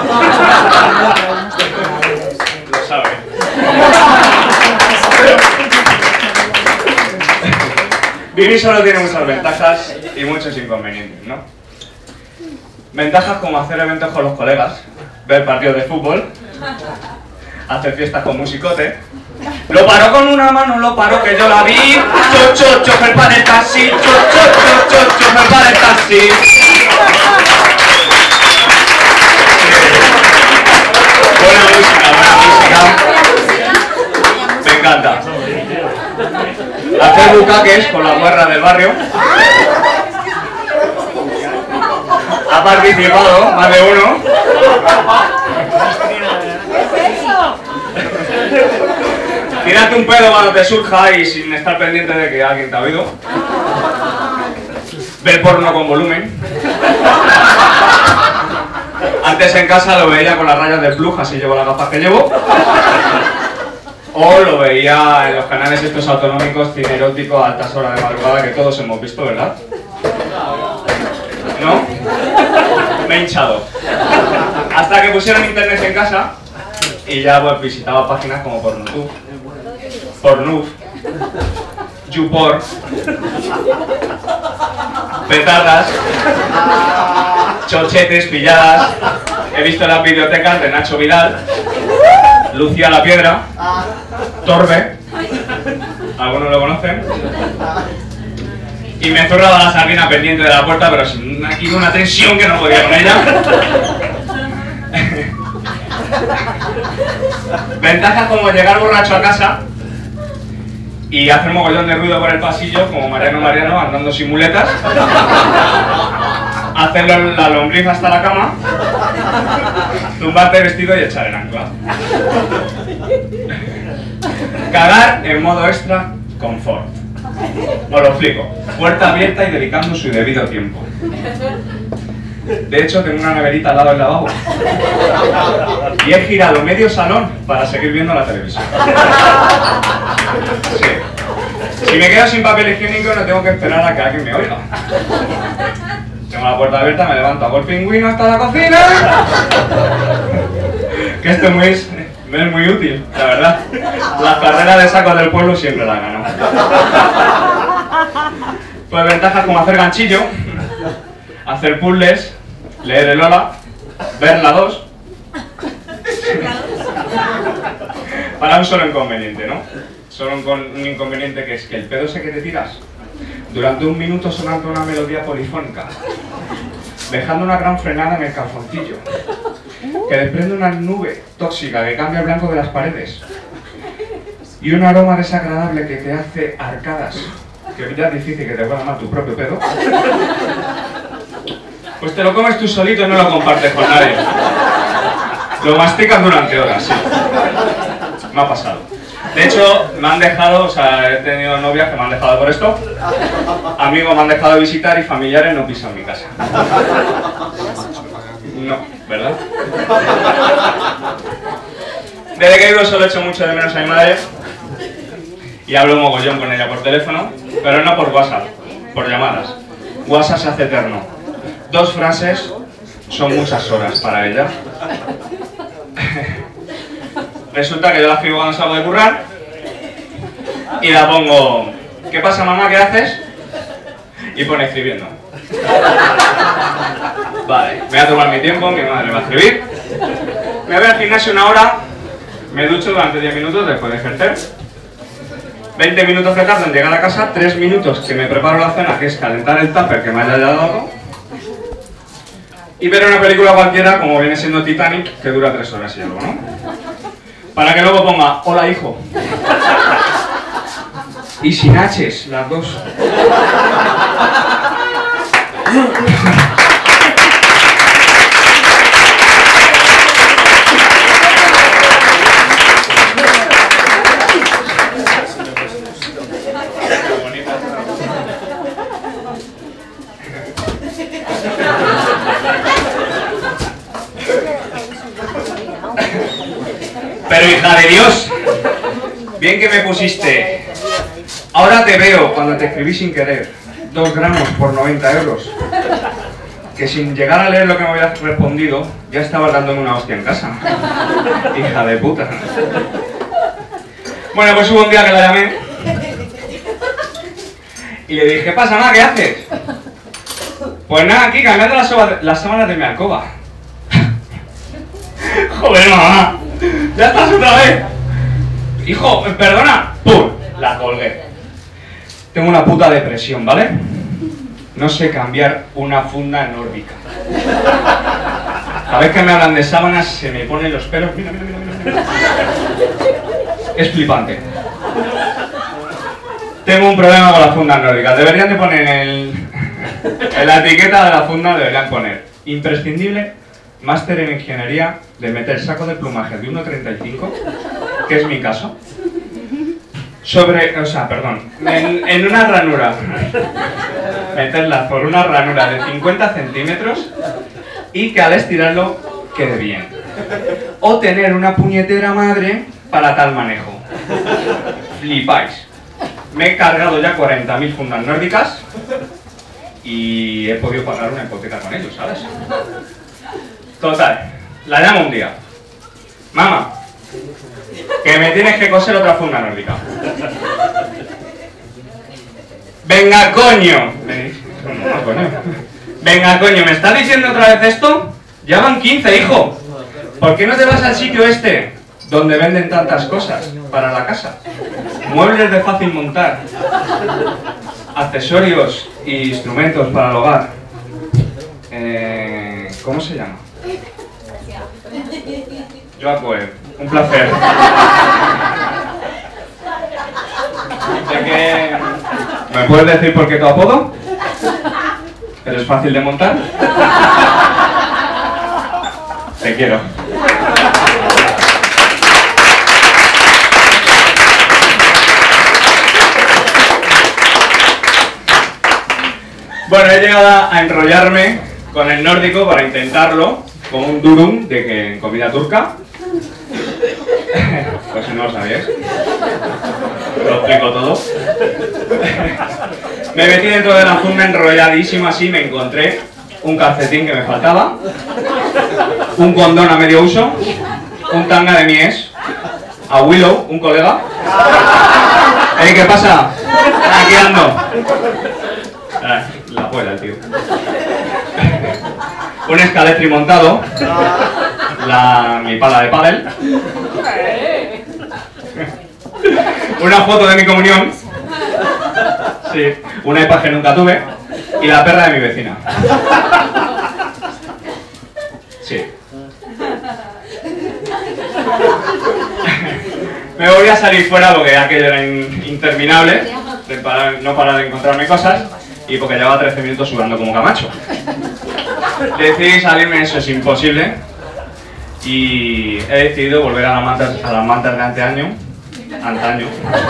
Lo sabes. Vivir solo tiene muchas ventajas y muchos inconvenientes, ¿no? Ventajas como hacer eventos con los colegas, ver partidos de fútbol, hacer fiestas con musicote. Lo paró con una mano, lo paró que yo la vi. Cho, cho, chofer para el taxi. Cho, cho, cho, cho, chofer para el taxi. Buena música, buena música. Me encanta. Hacer bucaques con la guarra del barrio. Ha participado más de uno. Tírate un pedo cuando te surja y sin estar pendiente de que alguien te ha oído. Ver porno con volumen. Antes en casa lo veía con las rayas del plug, así llevo las gafas que llevo. O lo veía en los canales estos autonómicos, cine erótico a altas horas de madrugada que todos hemos visto, ¿verdad? ¿No? Me he hinchado. Hasta que pusieron internet en casa Y ya pues visitaba páginas como Pornhub, Pornhub, YouPorn, petardas, chochetes, pilladas. He visto las videotecas de Nacho Vidal, Lucía la Piedra, Torbe, algunos lo conocen. Y me zurraba la sardina pendiente de la puerta, pero sin aquí una tensión que no podía con ella. Ventajas como llegar borracho a casa y hacer mogollón de ruido por el pasillo, como Mariano Mariano andando sin muletas. Hacerlo la lombriz hasta la cama, tumbarte vestido y echar el ancla. Cagar en modo extra confort. Os lo explico. Puerta abierta y dedicando su debido tiempo. De hecho, tengo una neverita al lado del lavabo. Y he girado medio salón para seguir viendo la televisión. Sí. Si me quedo sin papel higiénico, no tengo que esperar a que alguien me oiga. Tengo la puerta abierta, me levanto, hago el pingüino hasta la cocina. Que esto es muy, es muy útil, la verdad. Las carreras de sacos del pueblo siempre la gano. Pues ventajas como hacer ganchillo, hacer puzzles, leer el Lola, ver la dos. Para un solo inconveniente, ¿no? Solo un, un inconveniente que es que el pedo ese que te tiras durante un minuto sonando una melodía polifónica, dejando una gran frenada en el calzoncillo, que desprende una nube tóxica que cambia el blanco de las paredes y un aroma desagradable que te hace arcadas, que ya es difícil que te pueda mal tu propio pedo, pues te lo comes tú solito y no lo compartes con nadie. Lo masticas durante horas, sí. Me ha pasado. De hecho, me han dejado, o sea, he tenido novias que me han dejado por esto, amigos me han dejado de visitar y familiares no pisan mi casa. No, ¿verdad? Desde que he ido solo echo mucho de menos a mi madre y hablo mogollón con ella por teléfono, pero no por WhatsApp, por llamadas. WhatsApp se hace eterno. Dos frases son muchas horas para ella. Resulta que yo la escribo cuando salgo de currar y la pongo, ¿qué pasa mamá? ¿Qué haces? Y pone escribiendo. Vale, me voy a tomar mi tiempo, mi madre va a escribir. Me voy al gimnasio una hora, me ducho durante diez minutos después de ejercer. veinte minutos de tarde en llegar a casa, tres minutos que me preparo la cena, que es calentar el tupper que me haya dado. Y ver una película cualquiera, como viene siendo Titanic, que dura tres horas y algo, ¿no? Para que luego ponga, hola hijo. Y sin H's, las dos. Pero hija de Dios, bien que me pusiste. Ahora te veo cuando te escribí sin querer. Dos gramos por noventa euros. Que sin llegar a leer lo que me habías respondido, ya estabas dándome una hostia en casa. Hija de puta. Bueno, pues hubo un día que la llamé y le dije, ¿qué pasa, mamá? ¿Qué haces? Pues nada, aquí cambiando las, las sábanas de mi alcoba. Joder, mamá. ¡Ya estás otra vez! Hijo, perdona. ¡Pum! La colgué. Tengo una puta depresión, ¿vale? No sé cambiar una funda nórdica. Cada vez que me hablan de sábanas se me ponen los pelos. Mira, mira, mira, mira, mira. Es flipante. Tengo un problema con las fundas nórdicas. Deberían de poner en, el, en la etiqueta de la funda, deberían poner imprescindible, máster en ingeniería, de meter saco de plumaje de uno treinta y cinco, que es mi caso, sobre, o sea, perdón, en, en una ranura, meterla por una ranura de cincuenta centímetros y que al estirarlo quede bien. O tener una puñetera madre para tal manejo. Flipáis. Me he cargado ya cuarenta mil fundas nórdicas y he podido pagar una hipoteca con ellos, ¿sabes? Total, la llamo un día. Mamá, que me tienes que coser otra funda nórdica. Venga, coño. No, coño. Venga, coño, ¿me estás diciendo otra vez esto? Ya van quince, hijo. ¿Por qué no te vas al sitio este, donde venden tantas cosas para la casa? Muebles de fácil montar, accesorios e instrumentos para el hogar. Eh, ¿Cómo se llama? Joaquín, un placer. Sé que... ¿Me puedes decir por qué tu apodo? ¿Eres fácil de montar? Te quiero. Bueno, he llegado a enrollarme con el nórdico para intentarlo, como un durum de que en comida turca. Pues si no lo sabíais, lo explico todo. Me metí dentro de la funda enrolladísima así, me encontré un calcetín que me faltaba, un condón a medio uso, un tanga de mi ex, a Willow, un colega. ¡Ey, qué pasa! Aquí ando. Ah, la abuela, el tío. Un escaletri montado, la, mi pala de pádel, una foto de mi comunión, sí, una iPad que nunca tuve, y la perra de mi vecina. Sí. Me volví a salir fuera porque aquello era in, interminable, de parar, no parar de encontrarme cosas, y porque llevaba trece minutos sudando como Camacho. Decidí salirme, eso es imposible, y he decidido volver a las mantas, a las mantas de antaño, antaño.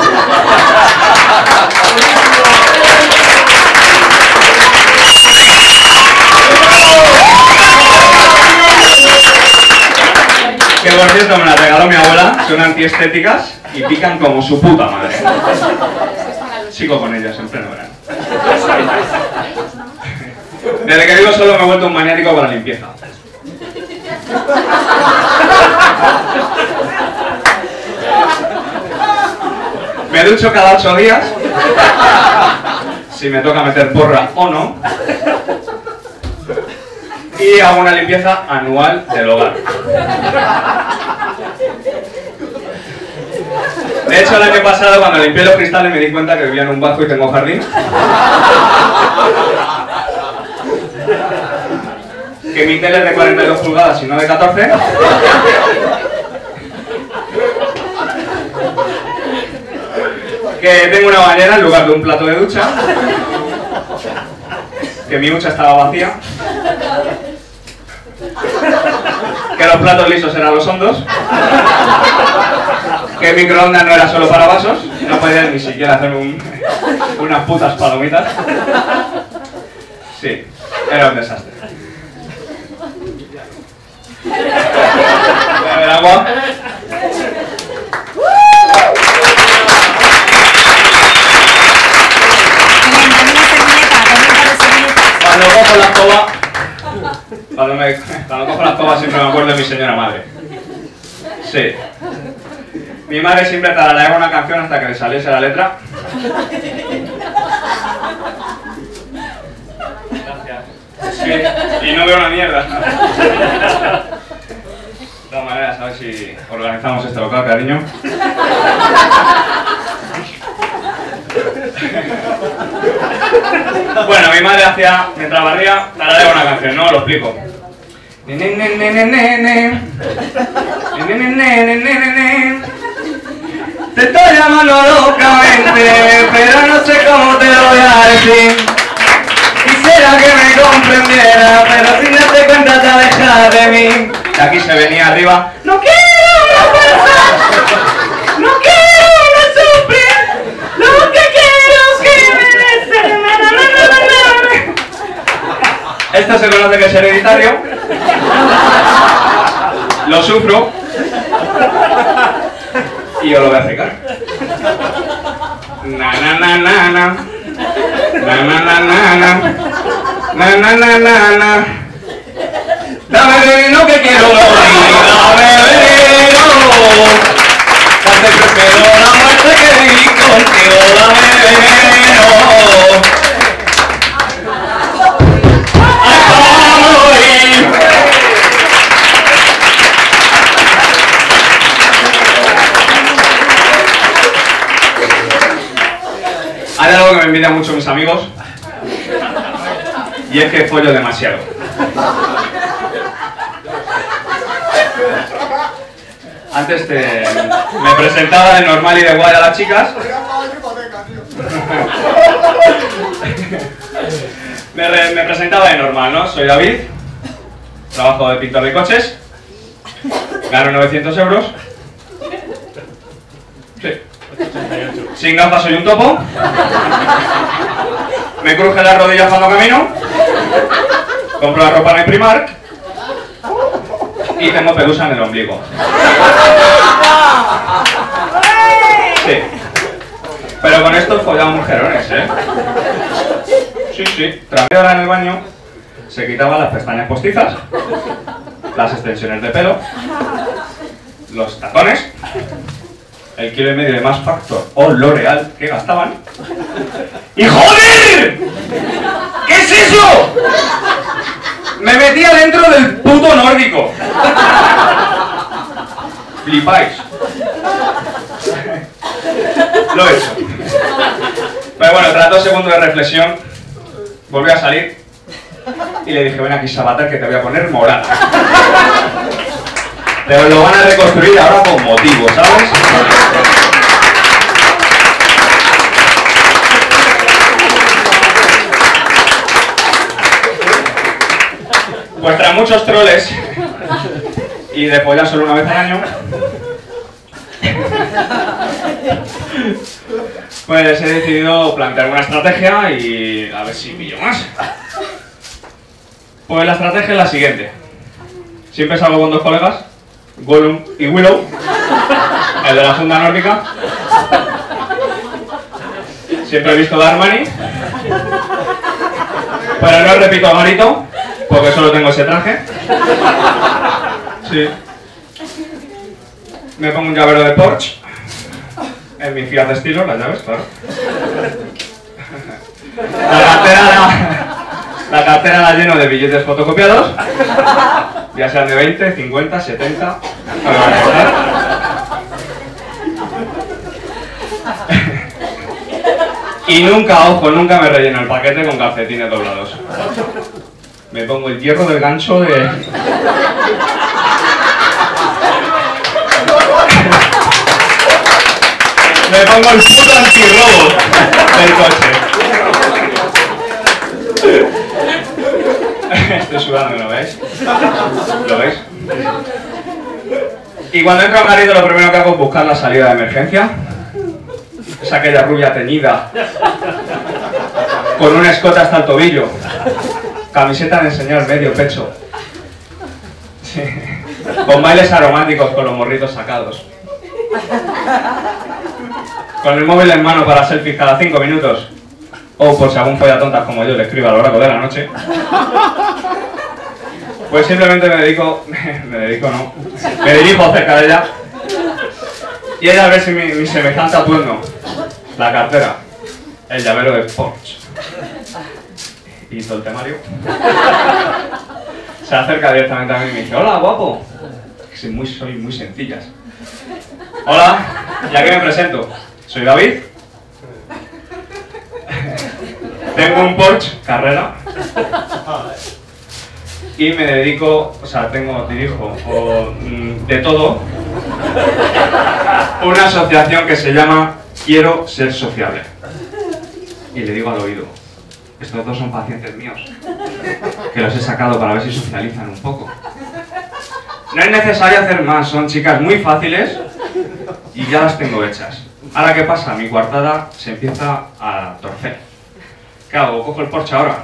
Que por cierto me las regaló mi abuela, son antiestéticas y pican como su puta madre. Sigo con ellas en pleno verano. Desde que vivo solo me he vuelto un maniático con la limpieza. Me ducho cada ocho días, si me toca meter porra o no, y hago una limpieza anual del hogar. De hecho, el año pasado, cuando limpié los cristales, me di cuenta que vivía en un bajo y tengo jardín. Que mi tele es de cuarenta y dos pulgadas y no de catorce. Que tengo una bañera en lugar de un plato de ducha. Que mi ducha estaba vacía. Que los platos lisos eran los hondos. Que el microondas no era solo para vasos. No podía ni siquiera hacer un, unas putas palomitas. Sí, era un desastre. Voy a beber agua. Cuando cojo la escoba, cuando, me, cuando cojo la escoba siempre me acuerdo de mi señora madre. Sí. Mi madre siempre tarareaba una canción hasta que le saliese la letra. Gracias. Sí, y no veo una mierda. De todas maneras, a ver si organizamos este local, cariño. Bueno, mi madre hacía, mientras barría, tarareaba una canción, no lo explico. Te estoy llamando locamente, pero no sé cómo te lo voy a decir. Quisiera que me comprendiera, pero sin darte cuenta te alejas de mí. De aquí se venía arriba. No quiero no pensar, no quiero no sufrir, lo que quiero es que me beses. Esto se conoce que es hereditario. Lo sufro. Y yo lo voy a aplicar. Na na na na na. Na na na na na. Na na na na na. Dame veneno que quiero morir. Dame veneno. Antes prefiero la muerte que vivir contigo, dame veneno. ¡Ay, para morir! Hay algo que me envidian mucho mis amigos, y es que follo demasiado. Antes te, me presentaba de normal y de guay a las chicas. me, re, me presentaba de normal, ¿no? Soy David, trabajo de pintor de coches, gano novecientos euros. Sí. Sin gafas soy un topo. Me cruje las rodillas cuando camino. Compro la ropa en el Primark. Y tengo pelusa en el ombligo. Sí. Pero con esto follaba mujerones, ¿eh? Sí, sí. Tras media hora en el baño, se quitaban las pestañas postizas, las extensiones de pelo, los tacones, el kilo y medio de Max Factor o L'Oreal que gastaban. ¡Y joder! ¿Qué es eso? Me metía dentro del puto nórdico. Flipáis. Lo he hecho. Pero bueno, tras dos segundos de reflexión, volví a salir y le dije, ven aquí, Sabater, que te voy a poner morada. Pero lo van a reconstruir ahora con motivo, ¿sabes? Pues tras muchos troles y de follar solo una vez al año, pues he decidido plantear una estrategia y a ver si pillo más. Pues la estrategia es la siguiente. Siempre salgo con dos colegas, Gollum y Willow, el de la funda nórdica. Siempre he visto de Armani, pero no repito Marito, porque solo tengo ese traje. Sí. Me pongo un llavero de Porsche. En mi Fiat estilo, las llaves, claro. La cartera la, la cartera la lleno de billetes fotocopiados. Ya sean de veinte, cincuenta, setenta. Y nunca, ojo, nunca me relleno el paquete con calcetines doblados. Me pongo el hierro del gancho de... Me pongo el puto antirrobo del coche. Estoy sudando, ¿lo veis? ¿Lo veis? Y cuando entro al marido lo primero que hago es buscar la salida de emergencia. Es aquella rubia teñida, con un escote hasta el tobillo, camiseta de enseñar medio pecho, sí. Con bailes aromáticos con los morritos sacados, con el móvil en mano para selfies cada cinco minutos, o por si algún follatontas como yo le escribo a lo largo de la noche. Pues simplemente me dedico, me dedico no, me dirijo cerca de ella y ella ve si mi, mi semejante atuendo, la cartera, el llavero de Porsche y todo el temario, se acerca directamente a mí y me dice, hola guapo, soy muy, soy muy sencillas. Hola, ya que me presento, soy David, tengo un Porsche Carrera y me dedico, o sea, tengo, dirijo o, mm, de todo una asociación que se llama Quiero Ser Sociable. Y le digo al oído, estos dos son pacientes míos, que los he sacado para ver si socializan un poco. No es necesario hacer más, son chicas muy fáciles y ya las tengo hechas. Ahora, ¿qué pasa? Mi coartada se empieza a torcer. ¿Qué hago? ¿Cojo el Porsche ahora?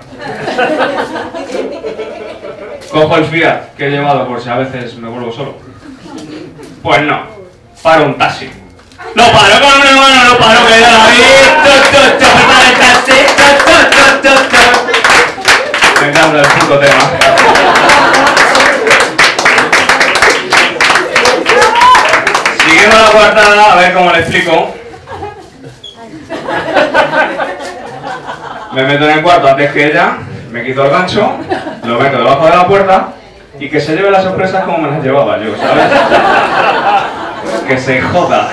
¿Cojo el Fiat que he llevado por si a veces me vuelvo solo? Pues no, paro un taxi. ¡Lo paro con una mano, lo paro que ya la vi! ¡Prepara el taxi! Me encanta el puto tema. Siguiendo la coartada, a ver cómo le explico. Me meto en el cuarto antes que ella, me quito el gancho, lo meto debajo de la puerta y que se lleve las sorpresas como me las llevaba yo, ¿sabes? Que se joda.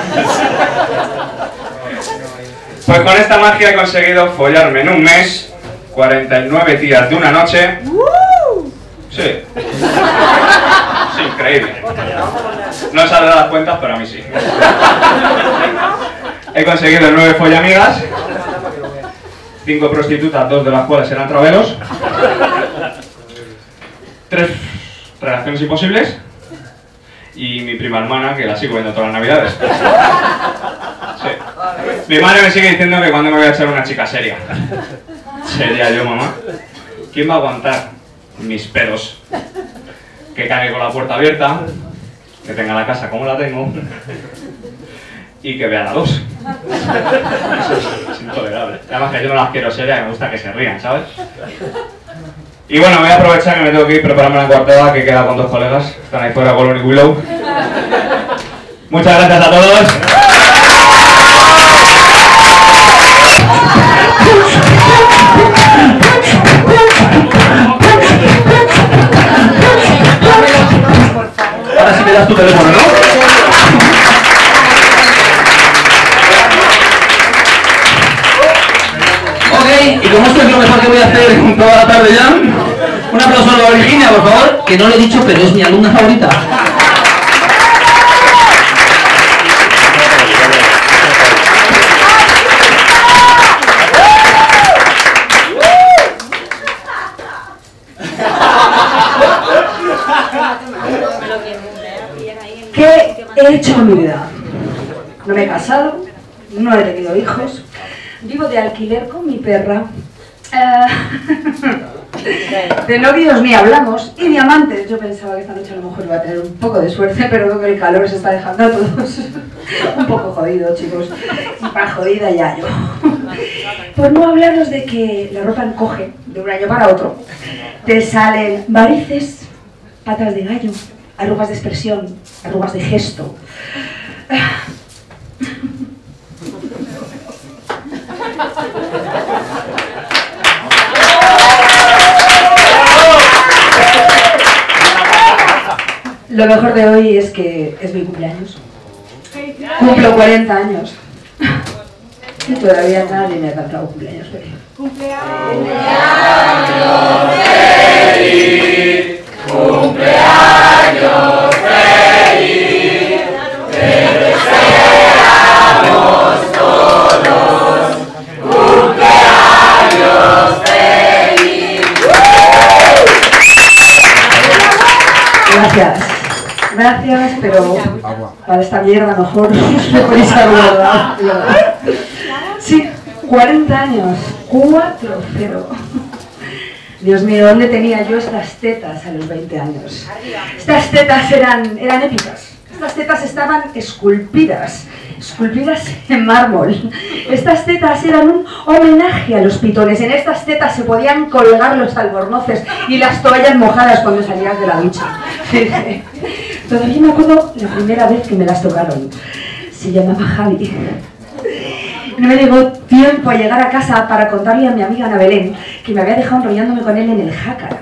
Pues con esta magia he conseguido follarme en un mes cuarenta y nueve tías de una noche. Sí. Sí, increíble. No salen las cuentas, pero a mí sí. He conseguido nueve follamigas, cinco prostitutas, dos de las cuales eran traveros, tres relaciones imposibles y mi prima hermana, que la sigo viendo todas las navidades. Sí. Mi madre me sigue diciendo que cuando me voy a echar una chica seria. Seria yo, mamá. ¿Quién va a aguantar mis pedos? Que cague con la puerta abierta, que tenga la casa como la tengo y que vea la dos. Eso es, es intolerable. Además que yo no las quiero serias y me gusta que se rían, ¿sabes? Y bueno, voy a aprovechar que me tengo que ir, prepararme la cuarteta, que queda con dos colegas. Están ahí fuera, Bolón y Willow. Muchas gracias a todos. Ahora sí me das tu teléfono, ¿no? Ok, y como esto es lo mejor que voy a hacer toda la tarde ya, un aplauso a Virginia, por favor, que no le he dicho, pero es mi alumna favorita. ¿Qué he hecho en mi vida? No me he casado, no he tenido hijos, vivo de alquiler con mi perra, uh, de novios ni hablamos, y de amantes. Yo pensaba que esta noche a lo mejor iba a tener un poco de suerte, pero veo que el calor se está dejando a todos un poco jodido, chicos, y para jodida ya yo. Por no hablaros de que la ropa encoge de un año para otro, te salen varices, patas de gallo, arrugas de expresión, arrugas de gesto. Lo mejor de hoy es que es mi cumpleaños. Cumplo cuarenta años. Y todavía nadie me ha cantado cumpleaños feliz. ¡Cumpleaños feliz! ¡Cumpleaños feliz! ¡Te deseamos todos! ¡Cumpleaños feliz! Gracias. Gracias, pero para esta mierda mejor me podéis hablar, ¿verdad? Sí, cuarenta años, cuatro cero. Dios mío, ¿dónde tenía yo estas tetas a los veinte años? Estas tetas eran, eran épicas. Estas tetas estaban esculpidas, esculpidas en mármol. Estas tetas eran un homenaje a los pitones. En estas tetas se podían colgar los albornoces y las toallas mojadas cuando salías de la ducha. Todavía me acuerdo la primera vez que me las tocaron. Se llamaba Javi. No me llegó tiempo a llegar a casa para contarle a mi amiga Ana Belén que me había dejado enrollándome con él en el jácara.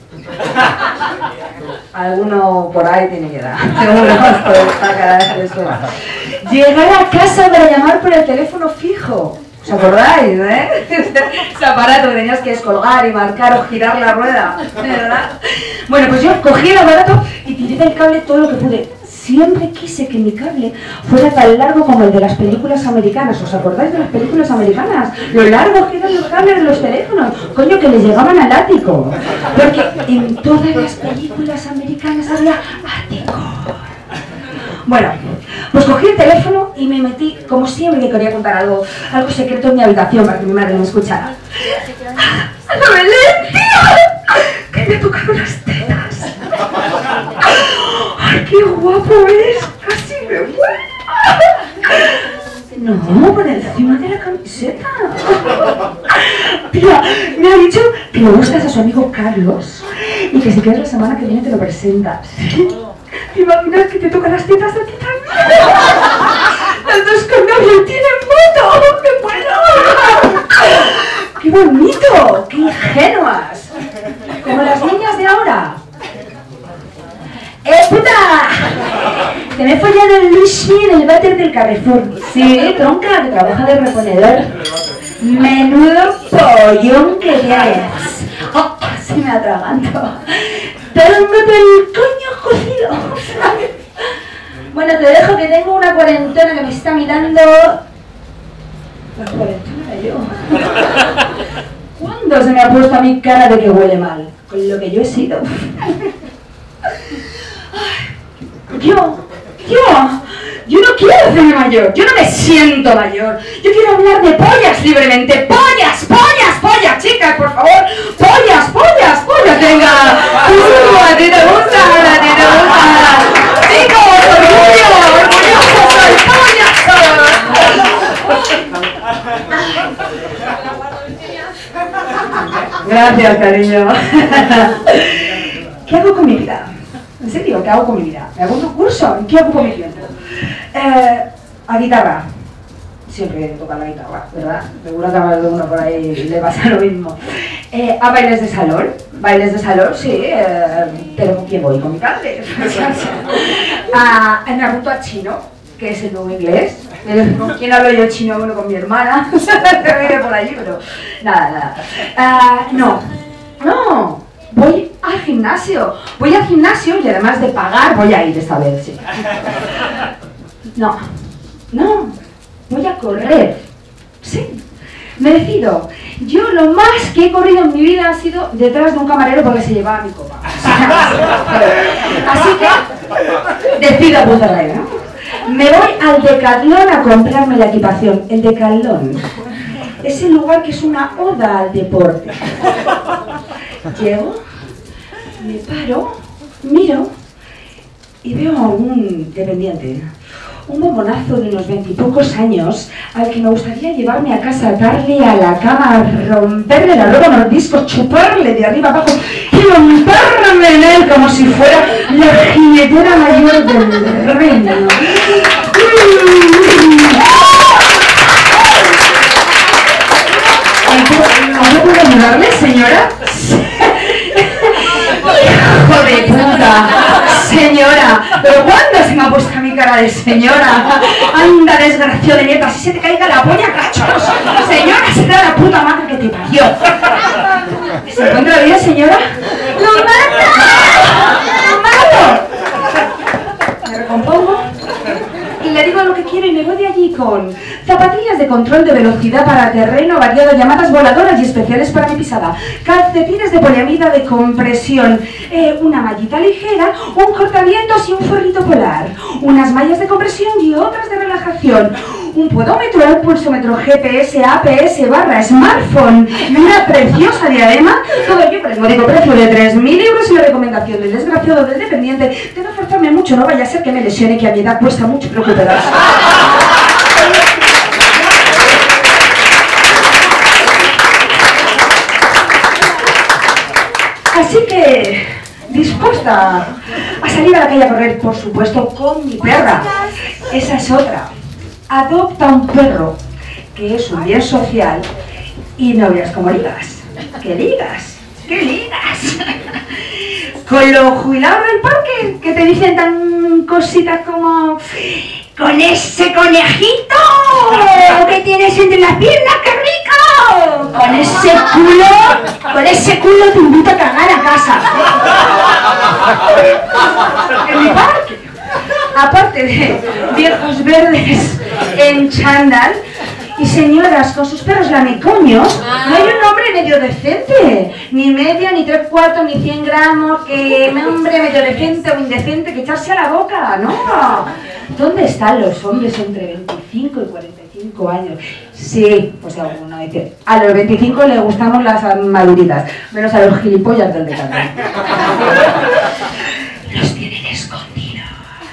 Alguno por ahí tiene que dar. Por el jácara, eso. Llegar a casa para llamar por el teléfono fijo. ¿Os acordáis, eh? Ese aparato que tenías que descolgar y marcar o girar la rueda, ¿verdad? Bueno, pues yo cogí el aparato y tiré del cable todo lo que pude. Siempre quise que mi cable fuera tan largo como el de las películas americanas. ¿Os acordáis de las películas americanas? Lo largo que eran los cables de los teléfonos. Coño, que les llegaban al ático. Porque en todas las películas americanas había ático. Bueno, pues cogí el teléfono y me metí, como siempre que quería contar algo, algo secreto en mi habitación para que mi madre me escuchara. ¡Ana Belén, tío! ¡Que me tocaron las tetas! ¡Ay, qué guapo es! ¡Casi me muero! No, por encima de la camiseta. Tía, me ha dicho que le gustas a su amigo Carlos y que si quieres la semana que viene te lo presentas. ¿Te imaginas que te tocan las tetas a ti también? Las dos con novio tienen moto. ¡Me muero! ¡Qué bonito! ¡Qué ingenuas! Como las niñas de ahora. ¡Eh, puta! Te me he follado el Luigi en el váter del Carrefour. Sí, tronca, que trabaja de reponedor. Menudo pollón que tienes. Oh, se me atraganto. Troncote el coño cocido. Bueno, te dejo que tengo una cuarentona que me está mirando. La cuarentona yo. ¿Cuándo se me ha puesto a mi cara de que huele mal? Con lo que yo he sido. Yo, yo, yo no quiero hacerme mayor, yo no me siento mayor. Yo quiero hablar de pollas libremente. ¡Pollas, pollas, pollas, chicas, por favor! ¡Pollas, pollas, pollas! ¡Venga! ¡Uh, a ti te gusta, a ti te gusta! ¡Chicos, orgullo, orgulloso soy, pollas! Gracias, cariño. ¿Qué hago con mi vida? ¿En serio? ¿Qué hago con mi vida? ¿Me hago un curso? ¿En qué ocupo mi tiempo? Eh, a guitarra. Siempre toca la guitarra, ¿verdad? Seguro que a más de uno por ahí le pasa lo mismo. Eh, a bailes de salón. Bailes de salón, sí. Eh, pero ¿con quién voy? ¿Con mi padre? a, me apunto a chino, que es el nuevo inglés. ¿Con quién hablo yo chino? Bueno, con mi hermana. Me viene por allí, pero nada, nada. Uh, no, no. Voy al gimnasio, voy al gimnasio y además de pagar voy a ir esta vez, sí. No, no, voy a correr, sí, me decido. Yo lo más que he corrido en mi vida ha sido detrás de un camarero porque se llevaba mi copa. Así que decido apuntarla, ¿no? Me voy al Decathlon a comprarme la equipación, el Decathlon. Es el lugar que es una oda al deporte. Llego, me paro, miro y veo a un dependiente, un bombonazo de unos veintipocos años al que me gustaría llevarme a casa, darle a la cama, romperle la ropa mordisco, chuparle de arriba abajo y montarme en él como si fuera la jinetera mayor del reino. ¿No puedo ayudarle, señora? ¡Hijo de puta! Señora, ¿pero cuándo se me ha puesto mi cara de señora? Anda, desgraciado de mierda, si se te caiga la polla, cachos. Señora, será la puta madre que te parió. ¿Se encuentra bien, señora? ¡Lo mata! ¡Lo mato! Me recompongo y le digo lo que quiero y me voy de allí con zapatillas de control de velocidad para terreno variado, llamadas voladoras y especiales para mi pisada, calcetines de poliamida de compresión, eh, una mallita ligera, un cortavientos y un forrito polar, unas mallas de compresión y otras de relajación, un podómetro, un pulsómetro G P S, A P S, barra, smartphone y una preciosa diadema, todo ello por el módico precio de tres mil euros y la recomendación del desgraciado del dependiente de no forzarme mucho, no vaya a ser que me lesione, que a mi edad cuesta mucho recuperarse. Así que, dispuesta a salir a la calle a correr, por supuesto, con mi perra. Esa es otra. Adopta un perro, que es un bien social, y no veas cómo ligas. ¿Qué ligas? ¿Qué ligas? Con los jubilados del parque, que te dicen tan cositas como... ¡Con ese conejito que tienes entre las piernas, qué rico! Con ese culo, con ese culo te invito a cagar a casa. En mi parque, aparte de viejos verdes en chándal y señoras con sus perros lamicoños, no hay un hombre medio decente, ni media, ni tres cuartos, ni cien gramos, que un hombre medio decente o indecente que echarse a la boca, no. ¿Dónde están los hombres entre veinticinco y cuarenta y cinco años? Sí, pues alguno dice, a los veinticinco le gustamos las maduritas, menos a los gilipollas del Decathlon. Los tienen escondidos.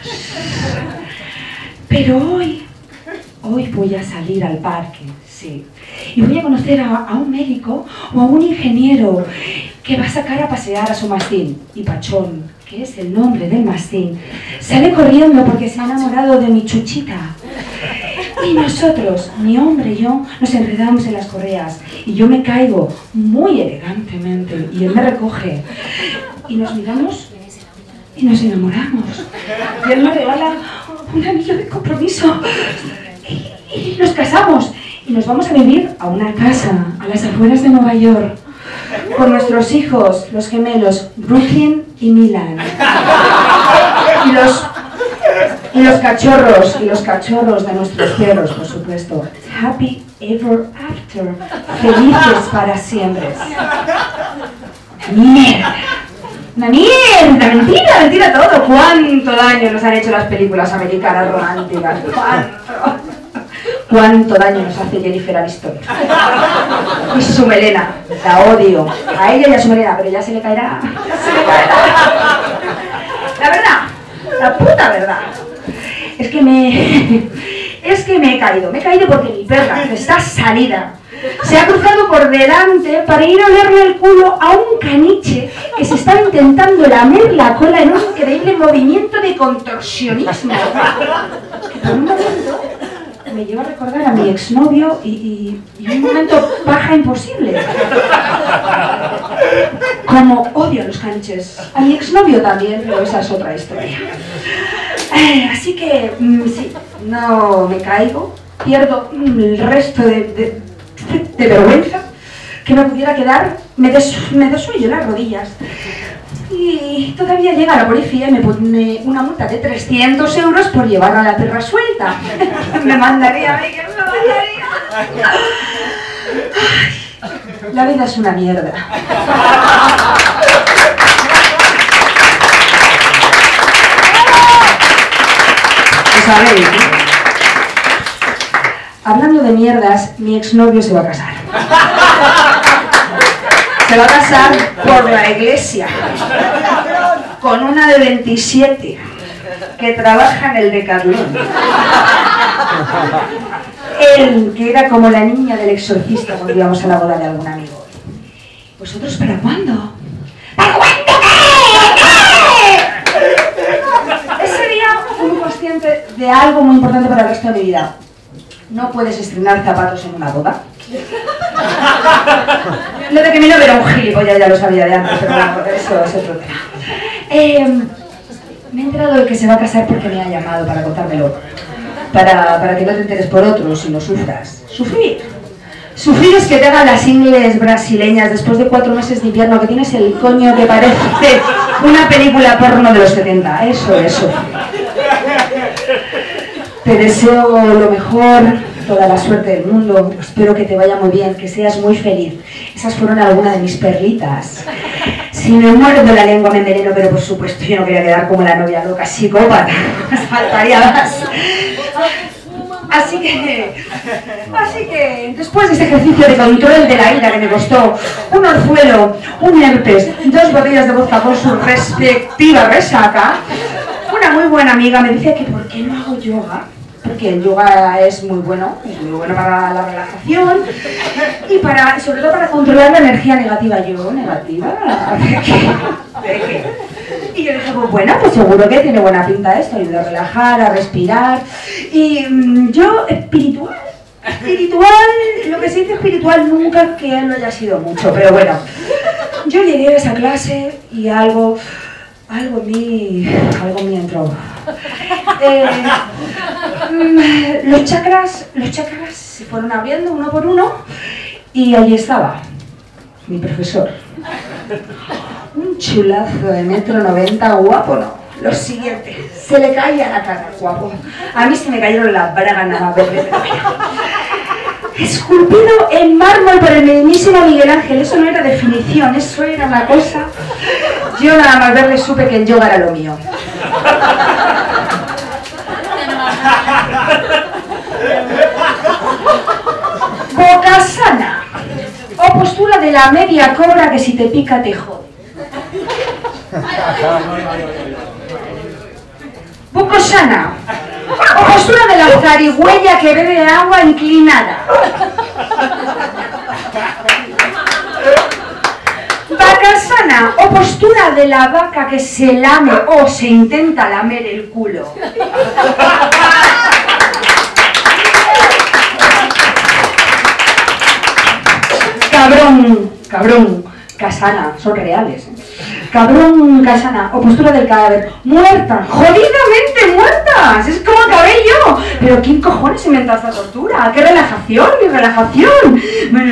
Pero hoy, hoy voy a salir al parque, sí, y voy a conocer a, a un médico o a un ingeniero que va a sacar a pasear a su mastín, y Pachón, que es el nombre del mastín, sale corriendo porque se ha enamorado de mi chuchita. Y nosotros, mi hombre y yo, nos enredamos en las correas y yo me caigo muy elegantemente y él me recoge y nos miramos y nos enamoramos. Y él me regala un anillo de compromiso y, y nos casamos y nos vamos a vivir a una casa a las afueras de Nueva York con nuestros hijos, los gemelos Brooklyn y Milan. Y los Y los cachorros, y los cachorros de nuestros perros, por supuesto. Happy ever after. Felices para siempre. ¡Mierda! ¡Una mierda! ¡Mentira, mentira todo! ¿Cuánto daño nos han hecho las películas americanas románticas? ¿Cuánto? ¿Cuánto daño nos hace Jennifer Aniston? Y su melena. La odio. A ella y a su melena, pero ya se le caerá. Se le caerá. La verdad. La puta verdad. Es que me... Es que me he caído. Me he caído porque mi perra, que está salida, se ha cruzado por delante para ir a olerle el culo a un caniche que se está intentando lamer la cola en un increíble movimiento de contorsionismo. Que por un momento me lleva a recordar a mi exnovio y, y, y un momento paja imposible. Como odio a los caniches. A mi exnovio también, pero esa es otra historia. Eh, así que, mm, sí, no me caigo, pierdo mm, el resto de, de, de vergüenza que me pudiera quedar, me, des, me desuello las rodillas. Y todavía llega la policía y me pone una multa de trescientos euros por llevar a la perra suelta. Me mandaría, me mandaría. Ay, la vida es una mierda. Lo sabéis, ¿no? Hablando de mierdas, mi exnovio se va a casar. Se va a casar por la iglesia con una de veintisiete que trabaja en el Decathlon. Él, que era como la niña del exorcista cuando íbamos a la boda de algún amigo. ¿Vosotros para cuándo? ¿Para cuándo qué? Ese día fui muy consciente de algo muy importante para el resto de mi vida. No puedes estrenar zapatos en una boda. Lo de que mi novio era un gilipollas ya lo sabía de antes, pero bueno, eso es otro tema. Eh, me he enterado de que se va a casar porque me ha llamado para contármelo. Para, para que no te enteres por otros y no sufras. Sufrir. Sufrir es que te hagan las ingles brasileñas después de cuatro meses de invierno, que tienes el coño que parece una película porno de los setenta. Eso es sufrir. Te deseo lo mejor, toda la suerte del mundo, espero que te vaya muy bien, que seas muy feliz. Esas fueron algunas de mis perlitas. Si me muerdo la lengua me enveneno, pero por supuesto yo no quería quedar como la novia loca psicópata, me faltaría más. Así que, así que, después de este ejercicio de control de la ira que me costó un orzuelo, un herpes, dos botellas de vodka con su respectiva resaca, una muy buena amiga me dice que por qué no hago yoga, porque el yoga es muy bueno, es muy bueno para la relajación y para, sobre todo para controlar la energía negativa. Yo, negativa, ¿de qué? ¿De qué? Y yo dije, pues bueno, pues seguro que tiene buena pinta esto, ayuda a relajar, a respirar. Y mmm, yo, espiritual, espiritual, lo que se dice espiritual nunca que él no haya sido mucho, pero bueno, yo llegué a esa clase y algo... Algo en mí, algo en mí entró. Eh, los chakras, los chakras se fueron abriendo uno por uno y allí estaba mi profesor. Un chulazo de metro noventa, guapo, no. Lo siguiente, se le caía la cara, guapo. A mí se me cayeron las bragas nada más verle. Esculpido en mármol por el mismísimo Miguel Ángel, eso no era definición, eso era una cosa... Yo nada más verle supe que el yoga era lo mío. Bokasana, o postura de la media cobra que si te pica te jode. Bokasana, o postura de la zarigüeya que bebe agua inclinada. Bakasana, o postura de la vaca que se lame o se intenta lamer el culo. cabrón, cabrón, Casana, son reales. ¿eh? Cabrón, Casana, o postura del cadáver, muerta, jodidamente muertas, es como acabé yo. Pero ¿quién cojones inventó esta tortura? ¡Qué relajación, mi relajación!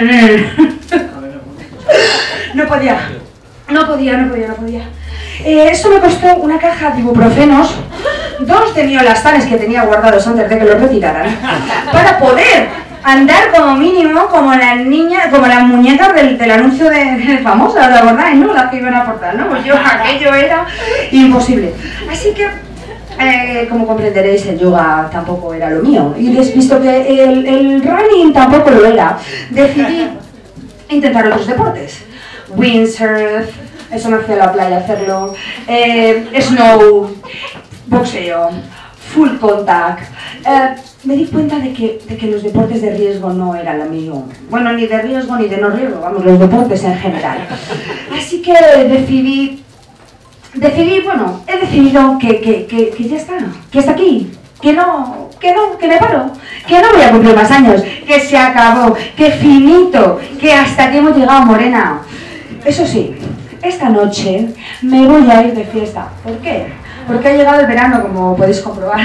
No podía, no podía, no podía, no podía. Eh, eso me costó una caja de ibuprofenos, dos de miolastanes que tenía guardados antes de que los retiraran, para poder andar como mínimo como las niñas, como las muñecas del, del anuncio de, de famosa, ¿la verdad? ¿No? Las que iban a aportar, ¿no? Pues yo, aquello era imposible. Así que, eh, como comprenderéis, el yoga tampoco era lo mío. Y visto que el, el running tampoco lo era, decidí intentar otros deportes. Windsurf, eso me fui a la playa a hacerlo, eh, snow, boxeo, full contact. Eh, me di cuenta de que, de que los deportes de riesgo no eran lo mío. Bueno, ni de riesgo ni de no riesgo, vamos, los deportes en general. Así que decidí, decidí, bueno, he decidido que, que, que, que ya está, que está aquí. Que no, que no, que me paro, que no voy a cumplir más años, que se acabó, que finito, que hasta aquí hemos llegado, Morena. Eso sí, esta noche me voy a ir de fiesta. ¿Por qué? Porque ha llegado el verano, como podéis comprobar.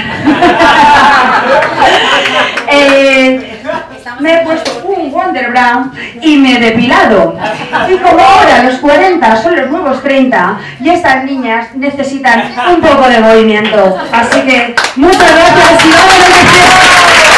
eh, me he puesto un Wonder Bra y me he depilado. Y como ahora los cuarenta son los nuevos treinta, y estas niñas necesitan un poco de movimiento. Así que muchas gracias y vámonos de fiesta.